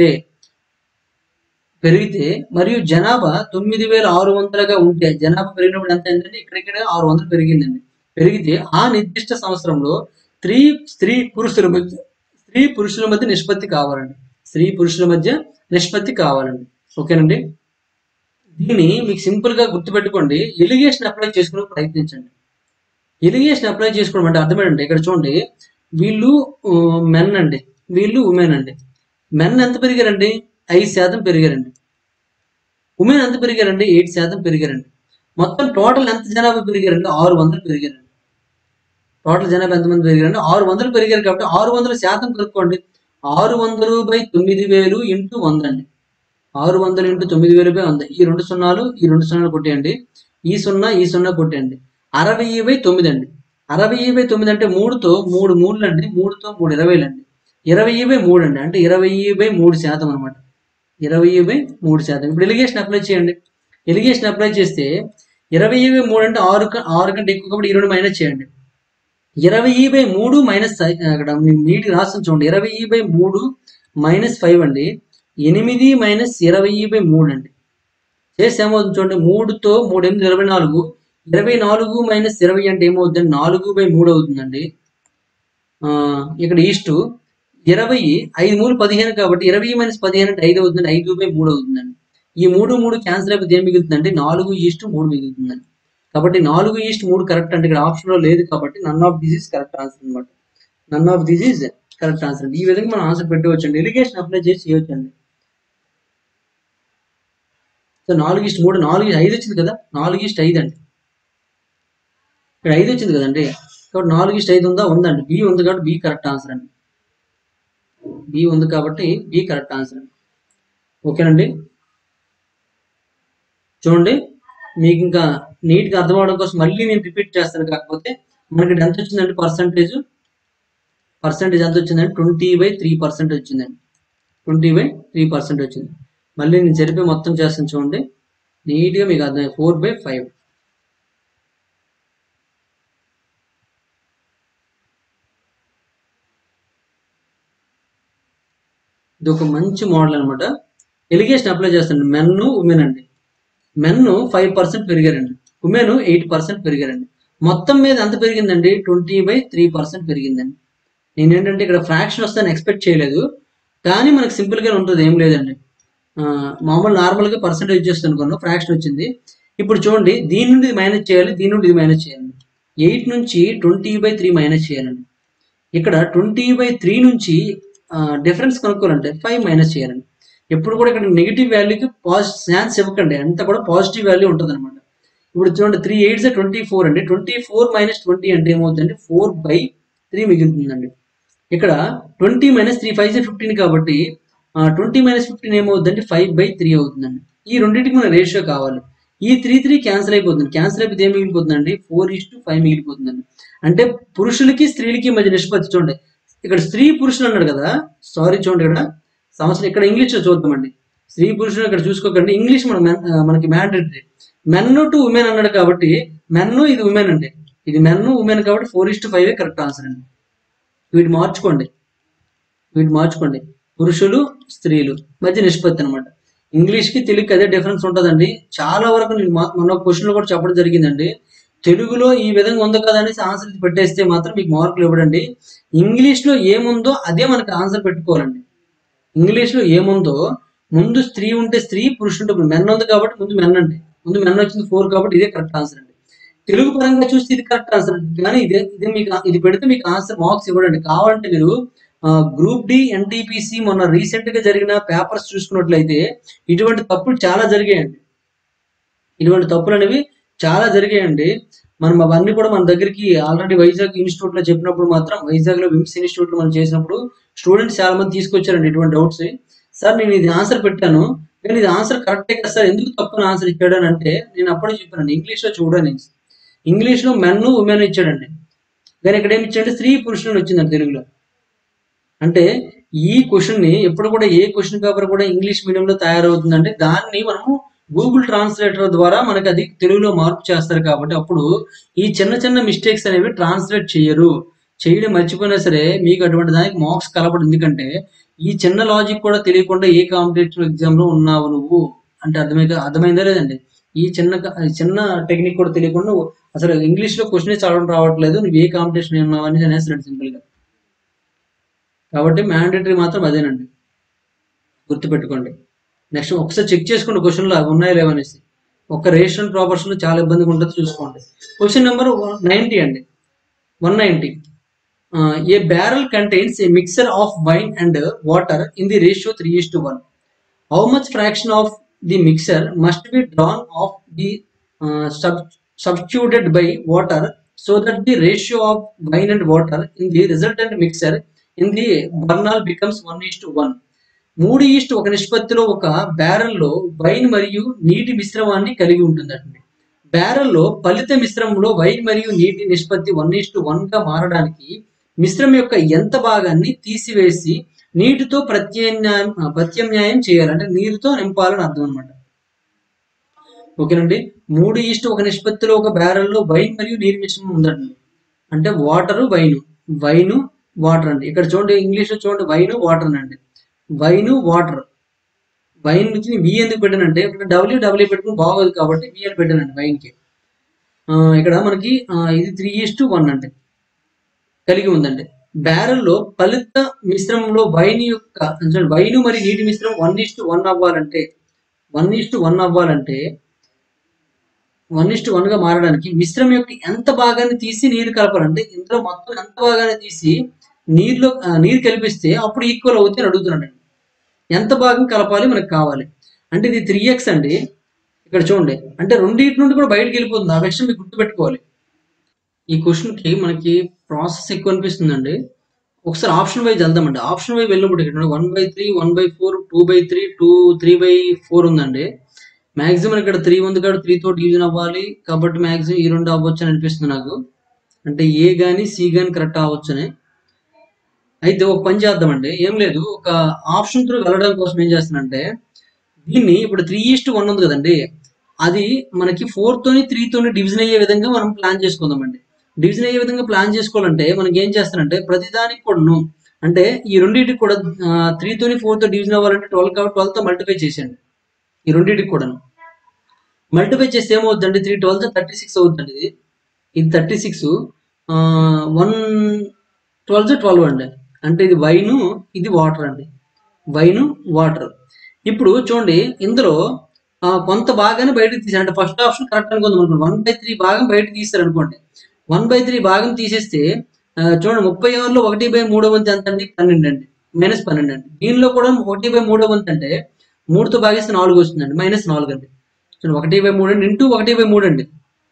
పెరిగితే మరియు జనాభా 9,600గా ఉంటే, జనాభా పెరిగినప్పుడు ఎంత అయిందండి? ఇక్కడ 600 పెరిగిందండి. పెరిగితే ఆ నిర్దిష్ట సంవత్సరంలో స్త్రీ పురుషుల మధ్య నిష్పత్తి కావాలండి. స్త్రీ పురుషుల మధ్య నిష్పత్తి కావాలండి. ఓకేనండి. దీన్ని మీకు సింపుల్ గా గుర్తుపెట్టుకోండి. ఎలిగేషన్ అప్లై చేసుకునే ప్రయత్నించండి. ఎలిగేషన్ అప్లై చేసుకోవడం అంటే అర్థం ఏంటంటే ఇక్కడ చూడండి, వీళ్ళు మెన్ అండి, వీళ్ళు ఉమెన్ అండి. మెన్ ఎంత పెరిగారండి? 5% పెరిగారండి. ఉమెన్ ఎంత పెరిగారండి? 8% పెరిగారండి. మొత్తం టోటల్ ఎంత జనాభా పెరిగారండి? 600 పెరిగారండి. టోటల్ జనాభా ఎంతమంది పెరిగారండి? 600 పెరిగారు. కాబట్టి 600% కనుక్కోండి. 600/9,000 ఇంటూ 100 అండి. 600 ఇంటూ 9,000/100. ఈ 2 సున్నాలు ఈ 2 సున్నాలు కొట్టేయండి. ఈ 0 కొట్టేయండి. 60/9 అండి. 60/9 అంటే 3తో 3 3లు అండి. 3తో 3 20లు అండి. 20/3 అండి. అంటే 20/3% అనమాట. 20/3%. ఇప్పుడు ఎలిగేషన్ అప్లై చేయండి. ఎలిగేషన్ అప్లై చేస్తే 20/3 అంటే 6 కంటే ఎక్కువ కాబట్టి 2 మైనస్ చేయండి. 20/3 మైనస్ అక్కడ నీట్ రాస్తాను చూడండి. 20/3 మైనస్ 5 అండి. 8 మైనస్ 20/3 అండి. చేస్తే ఏమవుతుంది చూడండి. 3తో 3 8 24. 24 మైనస్ 20 అంటే ఏమవుతుందండి? 4/3 అవుతుందండి. ఇక్కడ ఈస్టు 20 5 3 15 కాబట్టి 20 మైనస్ 15 అంటే 5 అవుతుందండి. 5/3 అవుతుందండి. ఈ 3 క్యాన్సిల్ అయిపోతే ఏం మిగులుతుందండి? 4/3 మిగులుతుందండి. కాబట్టి 4/3 కరెక్ట్ అంటే ఇక్కడ ఆప్షన్ లో లేదు కాబట్టి none of this is correct answer అనమాట. None of this is correct answer. ఈ విధంగా మనం ఆన్సర్ పెట్టవచ్చు అండి. ఎలిగేషన్ అప్లై చేసి చేయొచ్చండి. సో 4/3 5 వచ్చింది కదా, 4/5 అండి. ఇక్కడ 5 వచ్చింది కదండి. కాబట్టి 4/5 ఉందండి. బి ఉంది కాబట్టి బి కరెక్ట్ ఆన్సర్ అండి. బి ఉంది కాబట్టి బి కరెక్ట్ ఆన్సర్ అండి. ఓకేనండి. చూడండి మీకు ఇంకా నీట్ గా అర్థం అవడం కోసం మళ్ళీ నేను రిపీట్ చేస్తాను. కాకపోతే మనకి ఎంత వచ్చిందండి? పర్సంటేజ్ ఎంత వచ్చిందండి? 20/3% వచ్చిందండి. 20/3% వచ్చింది. మళ్ళీ నేను జరిపి మొత్తం చేస్తాను చూడండి. నీట్ గా మీకు అర్థం 4/5. ఇది ఒక మంచి మోడల్ అనమాట. ఎలిగేషన్ అప్లై చేస్తాను. మెన్ ఉమెన్ అండి. మెన్ 5% పెరిగారండి. ఉమెన్ 8% పెరిగారండి. మొత్తం మీద ఎంత పెరిగిందండి? 20/3% పెరిగిందండి. నేను ఏంటంటే ఇక్కడ ఫ్రాక్షన్ వస్తాను ఎక్స్పెక్ట్ చేయలేదు, కానీ మనకి సింపుల్ గా ఉంటుంది, ఏం లేదండి. మామూలు నార్మల్గా పర్సెంటేజ్ చేస్తాను అనుకున్నాను, ఫ్రాక్షన్ వచ్చింది. ఇప్పుడు చూడండి, దీని నుండి ఇది మైనస్ చేయాలి, దీని నుండి ఇది మైనస్ చేయాలండి. 8 నుంచి 20/3 మైనస్ చేయాలండి. ఇక్కడ 20/3 నుంచి డిఫరెన్స్ కనుక్కోవాలంటే 5 మైనస్ చేయాలండి. ఎప్పుడు కూడా ఇక్కడ నెగిటివ్ వాల్యూకి ఛాన్స్ ఇవ్వకండి, అంతా కూడా పాజిటివ్ వాల్యూ ఉంటుంది అనమాట. ఇప్పుడు చూడండి, 3 8 24 అండి. 24 మైనస్ 20 అంటే ఏమవుతుందండి, 4/3 మిగులుతుందండి. ఇక్కడ 20 మైనస్ 3 5 15 కాబట్టి 20 మైనస్ 15 ఏమవుతుందండి, 5/3 అవుతుందండి. ఈ రెండింటికి మన రేషియో కావాలి. ఈ 3 క్యాన్సిల్ అయిపోతుంది. క్యాన్సిల్ అయిపోతే ఏం మిగిలిపోతుందండి, 4:5 మిగిలిపోతుందండి. అంటే పురుషులకి స్త్రీలకి మధ్య నిష్పత్తి చూడండి. ఇక్కడ స్త్రీ పురుషులు అన్నాడు కదా, సారీ చూడండి, ఇక్కడ సమస్య ఇక్కడ ఇంగ్లీష్లో చూద్దామండి. స్త్రీ పురుషులు ఇక్కడ చూసుకోకండి, ఇంగ్లీష్ మనకి మ్యాండేటరీ. మెన్ టు ఉమెన్ అన్నాడు కాబట్టి మెన్ ఇది ఉమెన్ అండి, ఇది మెన్ ఉమెన్ కాబట్టి 4:5 కరెక్ట్ ఆన్సర్ అండి. వీటి మార్చుకోండి, పురుషులు స్త్రీలు మధ్య నిష్పత్తి అనమాట. ఇంగ్లీష్కి తెలుగుకి అదే డిఫరెన్స్ ఉంటుందండి. చాలా వరకు నేను మొన్న క్వశ్చన్లో కూడా చెప్పడం జరిగిందండి. తెలుగులో ఈ విధంగా ఉంది కదా అనేసి ఆన్సర్ పెట్టేస్తే మాత్రం మీకు మార్కులు ఇవ్వడండి. ఇంగ్లీష్లో ఏముందో అదే మనకి ఆన్సర్ పెట్టుకోవాలండి. ఇంగ్లీష్లో ఏముందో ముందు స్త్రీ ఉంటే స్త్రీ, పురుషుడు ఉంటే మెన్ ఉంది కాబట్టి ముందు మెన్ అండి. ముందు మెన్ వచ్చింది 4 కాబట్టి ఇదే కరెక్ట్ ఆన్సర్ అండి. తెలుగు పరంగా చూస్తే ఇది కరెక్ట్ ఆన్సర్ అండి. కానీ ఇది పెడితే మీకు ఆన్సర్ మార్క్స్ ఇవ్వడండి. కావాలంటే మీరు గ్రూప్ డి ఎన్టీపీసీ మొన్న రీసెంట్ గా జరిగిన పేపర్స్ చూసుకున్నట్లయితే ఇటువంటి తప్పులు చాలా జరిగాయండి. ఇటువంటి తప్పులు అనేవి చాలా జరిగాయండి. మనం అవన్నీ కూడా మన దగ్గరికి ఆల్రెడీ వైజాగ్ ఇన్స్టిట్యూట్ లో చెప్పినప్పుడు మాత్రం, వైజాగ్ లో విమ్స్ ఇన్స్టిట్యూట్ లో మనం చేసినప్పుడు స్టూడెంట్స్ చాలా మంది తీసుకొచ్చారండి ఇటువంటి డౌట్స్. సార్ నేను ఇది ఆన్సర్ పెట్టాను కానీ ఇది ఆన్సర్ కరెక్టే కదా సార్, ఎందుకు తప్పున ఆన్సర్ ఇచ్చాడు అని అంటే నేను అప్పుడే చెప్పానండి, ఇంగ్లీష్ లో చూడండి, ఇంగ్లీష్ లో మెన్ ఉమెన్ ఇచ్చాడండి, కానీ ఇక్కడ ఏమి ఇచ్చాడంటే స్త్రీ పురుషులు వచ్చిందండి తెలుగులో. అంటే ఈ క్వశ్చన్ ని ఎప్పుడు కూడా ఏ క్వశ్చన్ పేపర్ కూడా ఇంగ్లీష్ మీడియంలో తయారవుతుందంటే దాన్ని మనము గూగుల్ ట్రాన్స్లేటర్ ద్వారా మనకి అది తెలుగులో మార్పు చేస్తారు. కాబట్టి అప్పుడు ఈ చిన్న చిన్న మిస్టేక్స్ అనేవి ట్రాన్స్లేట్ చేయడం మర్చిపోయినా సరే మీకు అటువంటి దానికి మార్క్స్ కలపడం. ఎందుకంటే ఈ చిన్న లాజిక్ కూడా తెలియకుండా ఏ కాంపిటేటివ్ ఎగ్జామ్ లో ఉన్నావు నువ్వు అంటే అర్థమైందా లేదండి. ఈ చిన్న టెక్నిక్ కూడా తెలియకుండా అసలు ఇంగ్లీష్ లో క్వశ్చన్ చదవడం రావట్లేదు, నువ్వు ఏ కాంపిటీషన్ ఉన్నావు అని అనేసి సింపుల్ గా. కాబట్టి మ్యాండేటరీ మాత్రం అదేనండి, గుర్తుపెట్టుకోండి. నెక్స్ట్ ఒకసారి చెక్ చేసుకోండి క్వశ్చన్లు అవి ఉన్నాయో లేవనేసి. ఒక రేషన్ ప్రాపర్స్ లో చాలా ఇబ్బందిగా ఉంటుంది, చూసుకోండి. క్వశ్చన్ నెంబర్ 90 అండి, 190. A barrel contains a mixer of wine and water in the ratio 3:1. How much fraction of the mixer must be drawn off the substituted by water so that the ratio of wine and water in the resultant mixture in the burnal becomes 1:1. 3:1 నిష్పత్తిలో ఒక బ్యారెల్లో wine మరియు నీటి మిశ్రమాన్ని కలిగి ఉంటుందండి. బ్యారెల్లో ఫలిత మిశ్రమంలో wine మరియు నీటి నిష్పత్తి 1:1 గా మారడానికి మిశ్రమం యొక్క ఎంత భాగాన్ని తీసివేసి నీటితో ప్రత్యామ్నాయం చేయాలి, అంటే నీరుతో నింపాలని అర్థం అనమాట. ఓకేనండి. 3:1 నిష్పత్తిలో ఒక బ్యారెల్లో వైన్ మరియు నీరు మిశ్రమం ఉందండి. అంటే వైన్ వాటర్ అండి. ఇక్కడ చూడండి ఇంగ్లీష్ లో చూడండి వైన్ వాటర్ అండి, వైన్ నుంచి వి ఎందుకు పెట్టానంటే ఇక్కడ డబ్ల్యూ పెట్టుకుని బాగోదు కాబట్టి వి అని పెట్టానండి వైన్ కి. ఇక్కడ మనకి ఇది 3:1 అంటే కలిగి ఉందండి. బ్యారెల్లో ఫలిత మిశ్రమంలో వైన్ మరియు నీటి మిశ్రమం 1:1 అవ్వాలంటే 1:1 గా మారడానికి మిశ్రమం యొక్క ఎంత భాగాన్ని తీసి నీరు కలపాలంటే ఇందులో మొత్తం ఎంత భాగాన్ని తీసి నీరు కలిపిస్తే అప్పుడు ఈక్వల్ అవుతుంది అడుగుతున్నాడు. ఎంత భాగం కలపాలి మనకు కావాలి అంటే ఇది 3x అండి. ఇక్కడ చూడండి అంటే రెండింటి నుండి కూడా బయటకు వెళ్ళిపోతుంది, ఆ విషయం మీకు గుర్తుపెట్టుకోవాలి. ఈ క్వశ్చన్ కి మనకి ప్రాసెస్ ఎక్కువ అనిపిస్తుందండి. ఒకసారి ఆప్షన్ వైజ్ వెళ్దామండి. ఆప్షన్ వైజ్ వెళ్ళినప్పుడు ఇక్కడ 1/3 1/4 2/3 3/4 ఉందండి. మాక్సిమం ఇక్కడ 3 ఉంది కాబట్టి 3 తో డివిజన్ అవ్వాలి కాబట్టి మాక్సిమం ఈ రెండు అవ్వచ్చు అని అనిపిస్తుంది నాకు. అంటే ఏ గాని సి గాని కరెక్ట్ అవ్వచ్చని. అయితే ఒక పని చేద్దామండి, ఏం లేదు, ఒక ఆప్షన్ త్రూ వెళ్ళడం కోసం ఏం చేస్తానంటే దీన్ని ఇప్పుడు 3:1 ఉంది కదండి, అది మనకి 4 తోని 3 తోని డివిజన్ అయ్యే విధంగా మనం ప్లాన్ చేసుకుందామండి. డివిజన్ అయ్యే విధంగా ప్లాన్ చేసుకోవాలంటే మనకి ఏం చేస్తానంటే ప్రతిదానికి కూడాను అంటే ఈ రెండింటికి కూడా 3 తోని 4 తో డివిజన్ అవ్వాలంటే 12 కాబట్టి 12 తో మల్టిప్లై చేసేయండి. ఈ రెండింటికి కూడా మల్టిప్లై చేస్తే ఏమవుతుందండి 3 12 36 అవుతుందండి. ఇది 36 1 12 12 అండి. అంటే ఇది వైన్ ఇది వాటర్ అండి, వైన్ వాటర్. ఇప్పుడు చూడండి ఇందులో కొంత భాగాన్ని బయటకు తీసారు. అంటే ఫస్ట్ ఆప్షన్ కరెక్ట్ అనుకుందాం అనుకోండి. 1/3 భాగం బయటకు తీస్తారు అనుకోండి. 1/3 భాగం తీసేస్తే చూడండి 36లో 1/3 వంతు ఎంత అండి? 12 అండి. -12 అండి. దీనిలో కూడా 1/3 వంతు అంటే 3తో భాగిస్తే 4 వస్తుందండి. -4 అండి. చూడండి 1/3 అండి ఇంటూ 1/3 అండి.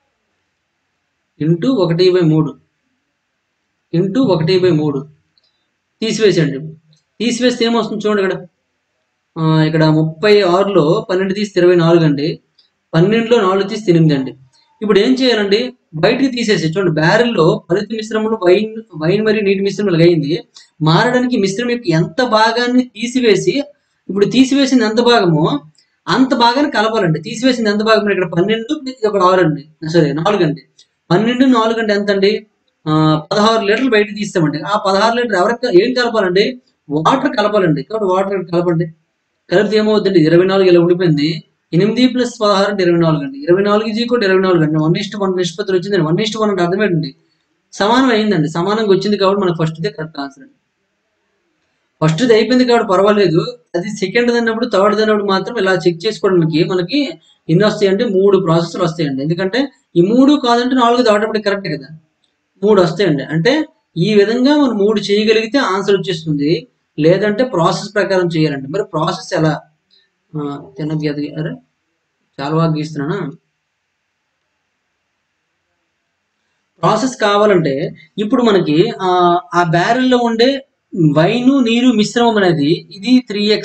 ఇంటూ 1/3 ఇంటూ 1/3 తీసివేసండి. తీసివేస్తే ఏమొస్తుంది చూడండి ఇక్కడ. ఇక్కడ 36లో 12 తీసి 24 అండి. 12లో 4 తీసి 8 అండి. ఇప్పుడు ఏం చేయాలండి? బయటికి తీసేసి చూడండి బ్యారెల్లో ఫలిత మిశ్రమంలో వైన్ మరియు నీటి మిశ్రమం అయింది. మారడానికి మిశ్రమం యొక్క ఎంత భాగాన్ని తీసివేసి ఇప్పుడు తీసివేసింది ఎంత భాగమో అంత భాగాన్ని కలపాలండి. తీసివేసింది ఎంత భాగం? ఇక్కడ 12 ఇది ఒక 6 అండి. సరే 4 అండి. 12 4 అంటే ఎంత అండి? 16 లీటర్లు బయటకు తీస్తామండి. ఆ 16 లీటర్ ఎవరికి ఏం కలపాలండి? వాటర్ కలపాలండి. కాబట్టి వాటర్ కలపండి. కలిపితే ఏమవుతుంది? 24 ఇలా ఉండిపోయింది. 8 + 16 అంటే 24 అండి. 24 = 24 అండి. 1:1 నిష్పత్తులు వచ్చిందండి. 1:1 అంటే అర్థం ఏంటండి? సమానం అయిందండి. సమానంగా వచ్చింది కాబట్టి మనకు ఫస్ట్ కరెక్ట్ ఆన్సర్ అండి. ఫస్ట్ అయిపోయింది కాబట్టి పర్వాలేదు. అది సెకండ్ అన్నప్పుడు థర్డ్ అన్నప్పుడు మాత్రం ఇలా చెక్ చేసుకోవడానికి మనకి ఎన్ని వస్తాయంటే 3 ప్రాసెస్లు వస్తాయండి. ఎందుకంటే ఈ 3 కాదంటే 4 ఆటోమేటిక్ కరెక్ట్ కదా. 3 వస్తాయండి. అంటే ఈ విధంగా మనం 3 చేయగలిగితే ఆన్సర్ వచ్చేస్తుంది. లేదంటే ప్రాసెస్ ప్రకారం చేయాలండి. మరి ప్రాసెస్ ఎలా? అరే చాలా బాగా గీస్తున్నానా? ప్రాసెస్ కావాలంటే ఇప్పుడు మనకి ఆ బ్యారెల్లో ఉండే వైను నీరు మిశ్రమం అనేది ఇది 3x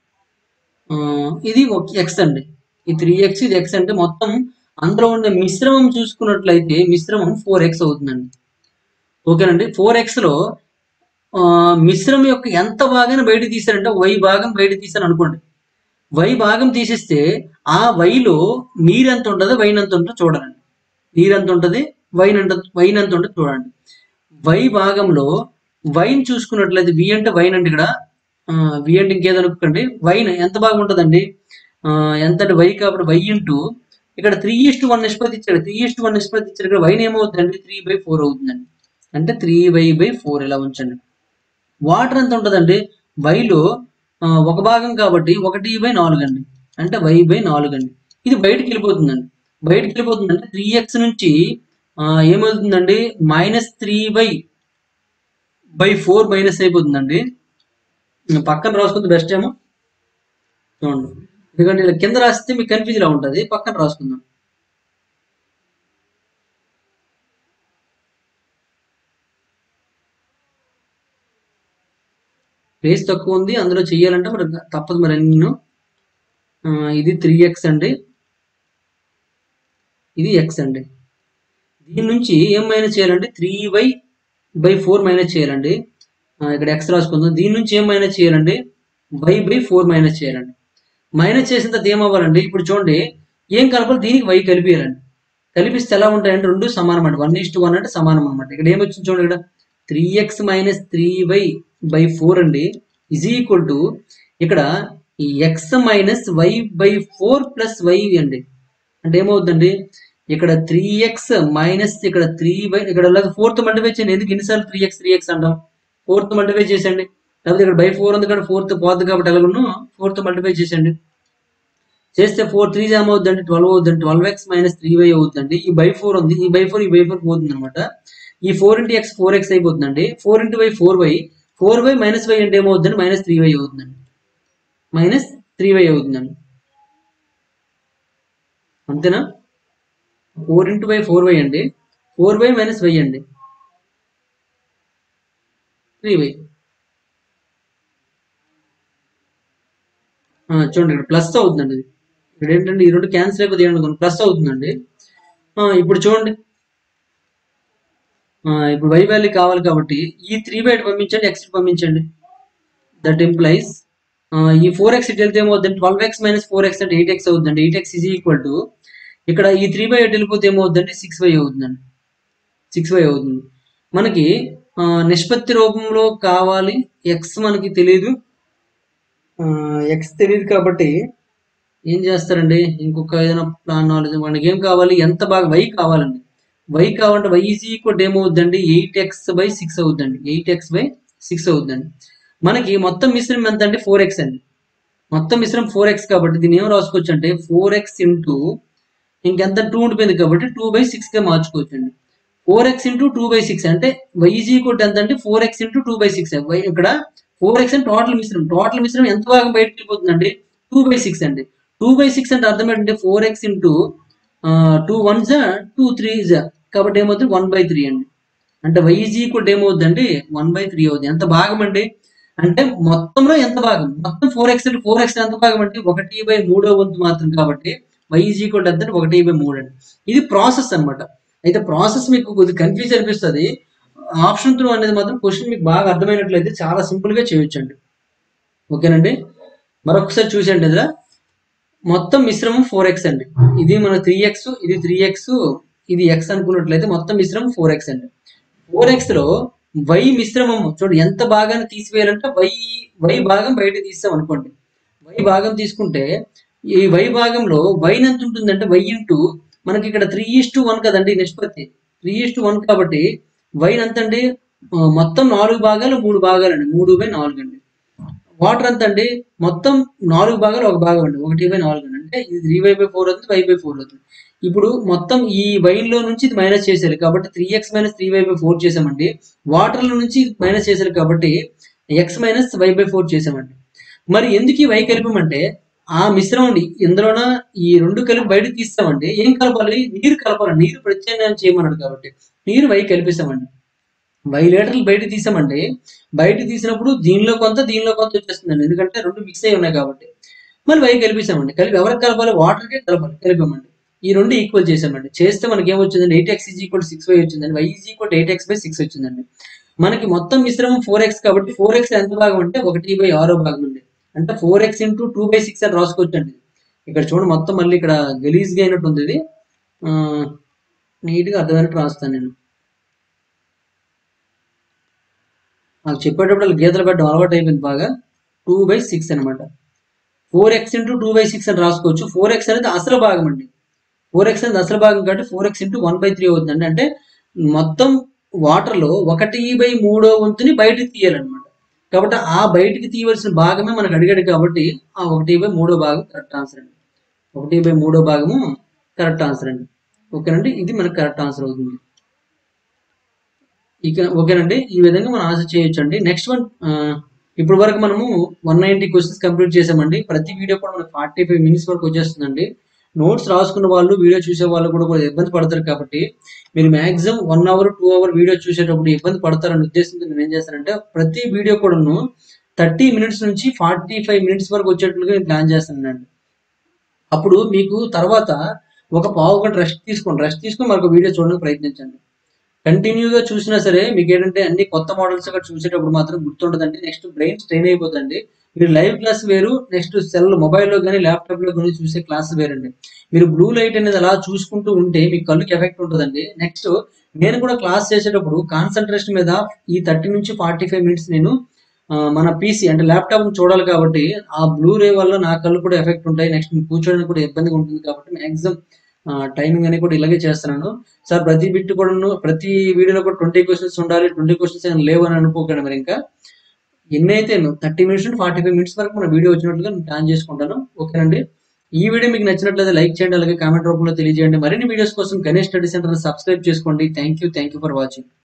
ఇది x అండి. ఈ 3x ఇది x అంటే మొత్తం అందులో ఉండే మిశ్రమం చూసుకున్నట్లయితే మిశ్రమం 4x అవుతుందండి. ఓకేనండి. 4xలో మిశ్రమం యొక్క ఎంత భాగాన్ని బయట తీశారంటే y భాగం బయట తీశారు అనుకోండి. y భాగం తీసేస్తే ఆ వైలో నీరు ఎంత ఉంటుందో వైన్ ఎంత ఉంటుందో చూడాలండి. నీరు ఎంత ఉంటుంది, వైన్ ఎంత ఉంటుంది చూడండి. వై భాగంలో వైన్ చూసుకున్నట్లయితే వి అంటే వైన్ అంటే ఇక్కడ వి అంటే ఇంకేదనుకోండి. వైన్ ఎంత భాగం ఉంటుందండి? ఎంత అంటే వై కాబట్టి వై ఇంటూ ఇక్కడ 3:1 నిష్పత్తి ఇచ్చాడు. 3:1 నిష్పత్తి ఇచ్చాడు. ఇక్కడ వైన్ ఏమవుతుందండి? 3/4 అవుతుందండి. అంటే 3y/4 ఇలా ఉంచండి. వాటర్ ఎంత ఉంటుందండి? వైలో ఒక భాగం కాబట్టి 1/4 అండి. అంటే y/4 అండి. ఇది బయటికి వెళ్ళిపోతుందండి. బయటికి వెళ్ళిపోతుందంటే 3x నుంచి ఏమవుతుందండి? -3y/4 మైనస్ అయిపోతుందండి. పక్కన రాసుకుంటే బెస్ట్ ఏమో చూడండి. ఎందుకంటే ఇలా కింద రాస్తే మీకు కన్ఫ్యూజ్ లా ఉంటుంది. పక్కన రాసుకుందాం. ప్లేస్ తక్కువ ఉంది. అందులో చెయ్యాలంటే మరి తప్పదు. మరి నేను ఇది 3x అండి. ఇది x అండి. దీని నుంచి ఏం మైనస్ చేయాలంటే 3y/4 మైనస్ చేయాలండి. ఇక్కడ x రాసుకుందాం. దీని నుంచి ఏం మైనస్ చేయాలండి? y/4 మైనస్ చేయాలండి. మైనస్ చేసిన తర్వాత ఏమవ్వాలండి? ఇప్పుడు చూడండి ఏం కలపాలి? దీనికి y కలిపియాలండి. కలిపిస్తే ఎలా ఉంటాయంటే రెండు సమానం అండి. 1:1 అంటే సమానం అనమాట. ఇక్కడ ఏమొచ్చింది చూడండి. ఇక్కడ 3x - 3y/4 అండి ఈజ్ ఈక్వల్ టు ఇక్కడ x - y/4 + y అండి. అంటే ఏమవుతుందండి? ఇక్కడ 3x మైనస్ ఇక్కడ 3y ఇక్కడ 4తో మల్టిప్లై చేయండి. ఎందుకు ఎన్నిసార్లు 3x అంటాం? 4తో మల్టిప్లై చేసేయండి. లేకపోతే ఇక్కడ 4 ఉంది కాబట్టి 4తో పోతుంది కాబట్టి ఎలాగో 4తో మల్టిప్లై చేసేయండి. చేస్తే 4 3 ఏమవుతుందండి? 12 అవుతుందండి. 12x - 3y అవుతుందండి. ఈ /4 ఉంది. ఈ /4 పోతుంది అనమాట. ఈ 4 × x 4x అయిపోతుందండి. 4 × y 4y 4y - y అంటే ఏమవుతుందండి? -3y అవుతుందండి. -3y అవుతుందండి. అంతేనా? 4 × y 4y అండి. 4y - y అండి. 3y. చూడండి ఇక్కడ ప్లస్ అవుతుందండి. ఇక్కడ ఏంటంటే ఈ రెండు క్యాన్సిల్ అయిపోతే అనుకోండి ప్లస్ అవుతుందండి. ఇప్పుడు చూడండి ఇప్పుడు y వాల్యూ కావాలి కాబట్టి ఈ 3 పంపించండి, x పంపించండి. దట్ ఇంప్లైస్ ఈ 4x వెళ్తే ఏమవుతుంది? 12x - 4x అంటే 8x అవుతుందండి. 8x ఈజ్ ఈక్వల్ టు ఇక్కడ ఈ 3 వెళ్ళిపోతే ఏమవుతుందండి? 6y అవుతుందండి. 6y అవుతుంది. మనకి నిష్పత్తి రూపంలో కావాలి. x మనకి తెలియదు. x తెలియదు కాబట్టి ఏం చేస్తారండి? ఇంకొక ఏదైనా ప్లాన్ నాలెడ్జ్ మనకి ఏం కావాలి? ఎంత బాగా y కావాలండి. y కావాలంటే y ఈజ్ ఈక్వల్ ఏమవుతుందండి? 8x/6 అవుతుందండి. 8x/6 అవుతుందండి. మనకి మొత్తం మిశ్రమం ఎంత అండి? 4x అండి. మొత్తం మిశ్రమం 4x కాబట్టి దీన్ని ఏం రాసుకోవచ్చు అంటే 4x ఇంటూ ఇంకెంత 2 ఉండిపోయింది కాబట్టి 2/6 గా మార్చుకోవచ్చు అండి. 4x ఇంటూ 2/6 అంటే y ఈజ్ ఈక్వల్ టు ఎంత అంటే 4x ఇంటూ 2/6. ఇక్కడ 4x అంటే టోటల్ మిశ్రమం ఎంత భాగం బయటకు వెళ్ళిపోతుందండి 2/6 అండి. 2/6 అంటే అర్థం ఏంటంటే 4x ఇంటూ 2 1 2 3 కాబట్టి ఏమవుతుంది 1/3 అండి. అంటే y ఈజ్ ఈక్వల్ టు ఏమవుతుందండి 1/3 అవుతుంది. ఎంత భాగం అండి అంటే మొత్తంలో ఎంత భాగం మొత్తం 4x అంటే 4x ఎంత భాగం అంటే 1/3 వంతు మాత్రం కాబట్టి y ఈజ్ ఈక్వల్ టు ఎంత 1/3 అండి. ఇది ప్రాసెస్ అన్నమాట. అయితే ప్రాసెస్ మీకు కొద్దిగా కన్ఫ్యూజ్ అనిపిస్తుంది. ఆప్షన్ త్రూ అనేది మాత్రం క్వశ్చన్ మీకు బాగా అర్థమైనట్లయితే చాలా సింపుల్ గా చేయొచ్చండి. ఓకేనండి, మరొకసారి చూసేయండి. ఇందులో మొత్తం మిశ్రమం 4x అండి. ఇది మన 3x, ఇది 3x, ఇది x అనుకున్నట్లయితే మొత్తం మిశ్రమం 4x అండి. 4x లో y మిశ్రమం చూడండి ఎంత భాగాన్ని తీసివేయాలంటే y భాగం బయట తీస్తాం అనుకోండి. y భాగం తీసుకుంటే ఈ y భాగంలో y ఎంత ఉంటుందంటే y ఇంటూ మనకి ఇక్కడ 3:1 కదండి నిష్పత్తి 3:1 కాబట్టి y ఎంత అండి మొత్తం 4 భాగాలు 3 భాగాలండి 3/4 అండి. వాటర్ ఎంత అండి మొత్తం 4 భాగాలు 1 భాగం అండి 1/4 అండి. అంటే ఇది 3/4 అవుతుంది, y/4 అవుతుంది. ఇప్పుడు మొత్తం ఈ వైన్ లో నుంచి ఇది మైనస్ చేసేయాలి కాబట్టి 3x - 3y/4 చేసామండి. వాటర్ లో నుంచి ఇది మైనస్ చేసేయాలి కాబట్టి x - y/4 చేసామండి. మరి ఎందుకు ఈ y కలిపామంటే ఆ మిశ్రమం ఇందులోన ఈ రెండు కలిపి బయటకు తీస్తామండి. ఏం కలపాలి నీరు కలపాలి. నీరు ప్రత్యామ్నాయం చేయమన్నాడు కాబట్టి నీరు y కలిపేసామండి. 1000 లీటర్లు బయట తీసామండి. బయట తీసినప్పుడు దీనిలో కొంత వచ్చేస్తుందండి. ఎందుకంటే రెండు మిక్స్ అయి ఉన్నాయి కాబట్టి మళ్ళీ y కలిపేసామండి. కలిపి ఎవరికి కలపాలి వాటర్కే కలపాలి. కలిపామండి. ఈ రెండు ఈక్వల్ చేసామండి. చేస్తే మనకి ఏమొచ్చిందండి 8x = 6y వచ్చిందండి. y = 8x/6 వచ్చిందండి. మనకి మొత్తం మిశ్రమం 4x కాబట్టి 4x ఎంత భాగం అంటే 1/6 భాగం అండి. అంటే 4x ఇంటూ 2/6 అని రాసుకోవచ్చండి. ఇక్కడ చూడండి మొత్తం మళ్ళీ ఇక్కడ గలీజ్గా అయినట్టు ఉంది. ఇది నీట్గా అర్థమైనట్టు రాస్తాను నేను. నాకు చెప్పేటప్పుడు వాళ్ళు గీతలు పెట్టడం అలవాటు అయిపోయింది బాగా. 2/6 అనమాట. 4x ఇంటూ 2/6 అని రాసుకోవచ్చు. 4x అనేది అసలు భాగం అండి. 4x అనేది అసలు భాగం కాబట్టి 4x ఇంటూ 1/3 అవుతుందండి. అంటే మొత్తం వాటర్ లో 1/3 వంతుని బయటకు తీయాలన్నమాట. కాబట్టి ఆ బయటికి తీయవలసిన భాగమే మనకు అడిగాడు కాబట్టి ఆ 1/3 భాగం కరెక్ట్ ఆన్సర్ అండి. 1/3 భాగము కరెక్ట్ ఆన్సర్ అండి. ఓకేనండి, ఇది మనకు కరెక్ట్ ఆన్సర్ అవుతుంది. ఇక ఓకేనండి, ఈ విధంగా మనం ఆన్సర్ చేయొచ్చండి. నెక్స్ట్ వన్, ఇప్పుడు వరకు మనము 190 క్వశ్చన్స్ కంప్లీట్ చేసామండి. ప్రతి వీడియో కూడా మనకు 45 మినిట్స్ వరకు వచ్చేస్తుందండి. నోట్స్ రాసుకున్న వాళ్ళు వీడియో చూసే వాళ్ళు కూడా ఇబ్బంది పడతారు కాబట్టి మీరు మాక్సిమం 1 అవర్ 2 అవర్ వీడియో చూసేటప్పుడు ఇబ్బంది పడతారనే ఉద్దేశంతో నేను ఏం చేస్తానంటే ప్రతి వీడియో కూడాను 30 మినిట్స్ నుంచి 45 మినిట్స్ వరకు వచ్చేట్లుగా నేను ప్లాన్ చేస్తానండి. అప్పుడు మీకు తర్వాత ఒక పావు గంట రెస్ట్ తీసుకొని మరొక వీడియో చూడడానికి ప్రయత్నించండి. కంటిన్యూగా చూసినా సరే మీకు ఏంటంటే అన్ని కొత్త మోడల్స్ అక్కడ చూసేటప్పుడు మాత్రం గుర్తుండదండి. నెక్స్ట్ బ్రెయిన్ స్ట్రెయిన్ అయిపోతుంది. మీరు లైవ్ క్లాస్ వేరు, నెక్స్ట్ సెల్ మొబైల్లో కానీ ల్యాప్టాప్ లో కానీ చూసే క్లాస్ వేరండి. మీరు బ్లూ లైట్ అనేది అలా చూసుకుంటూ ఉంటే మీకు కళ్ళుకి ఎఫెక్ట్ ఉంటుందండి. నెక్స్ట్ నేను కూడా క్లాస్ చేసేటప్పుడు కాన్సన్ట్రేషన్ మీద ఈ 30 నుంచి 45 మినిట్స్ నేను మన పీసీ అంటే ల్యాప్టాప్ చూడాలి కాబట్టి ఆ బ్లూ రే వల్ల నా కళ్ళు కూడా ఎఫెక్ట్ ఉంటాయి. నెక్స్ట్ కూర్చోడానికి కూడా ఇబ్బందిగా ఉంటుంది కాబట్టి మాక్సిమం టైమింగ్ అని కూడా ఇలాగే చేస్తున్నాను సార్. ప్రతి బిట్ కూడా ప్రతి వీడియోలో కూడా 20 క్వశ్చన్స్ ఉండాలి, 20 క్వశ్చన్స్ ఏమైనా లేవు అని అనుకోకండి. మరి ఇంకా ఎన్నైతే 30 మినిట్స్ నుండి 45 మినిట్స్ వరకు మన వీడియో వచ్చినట్లుగా నేను ప్లాన్ చేసుకుంటాను. ఓకేనండి, ఈ వీడియో మీకు నచ్చినట్లయితే లైక్ చేయండి, అలాగే కామెంట్ రూపంలో తెలియజేయండి. మరిన్ని వీడియోస్ కోసం గణేష్ స్టడీ సెంటర్ సబ్స్క్రైబ్ చేసుకోండి. Thank you for watching.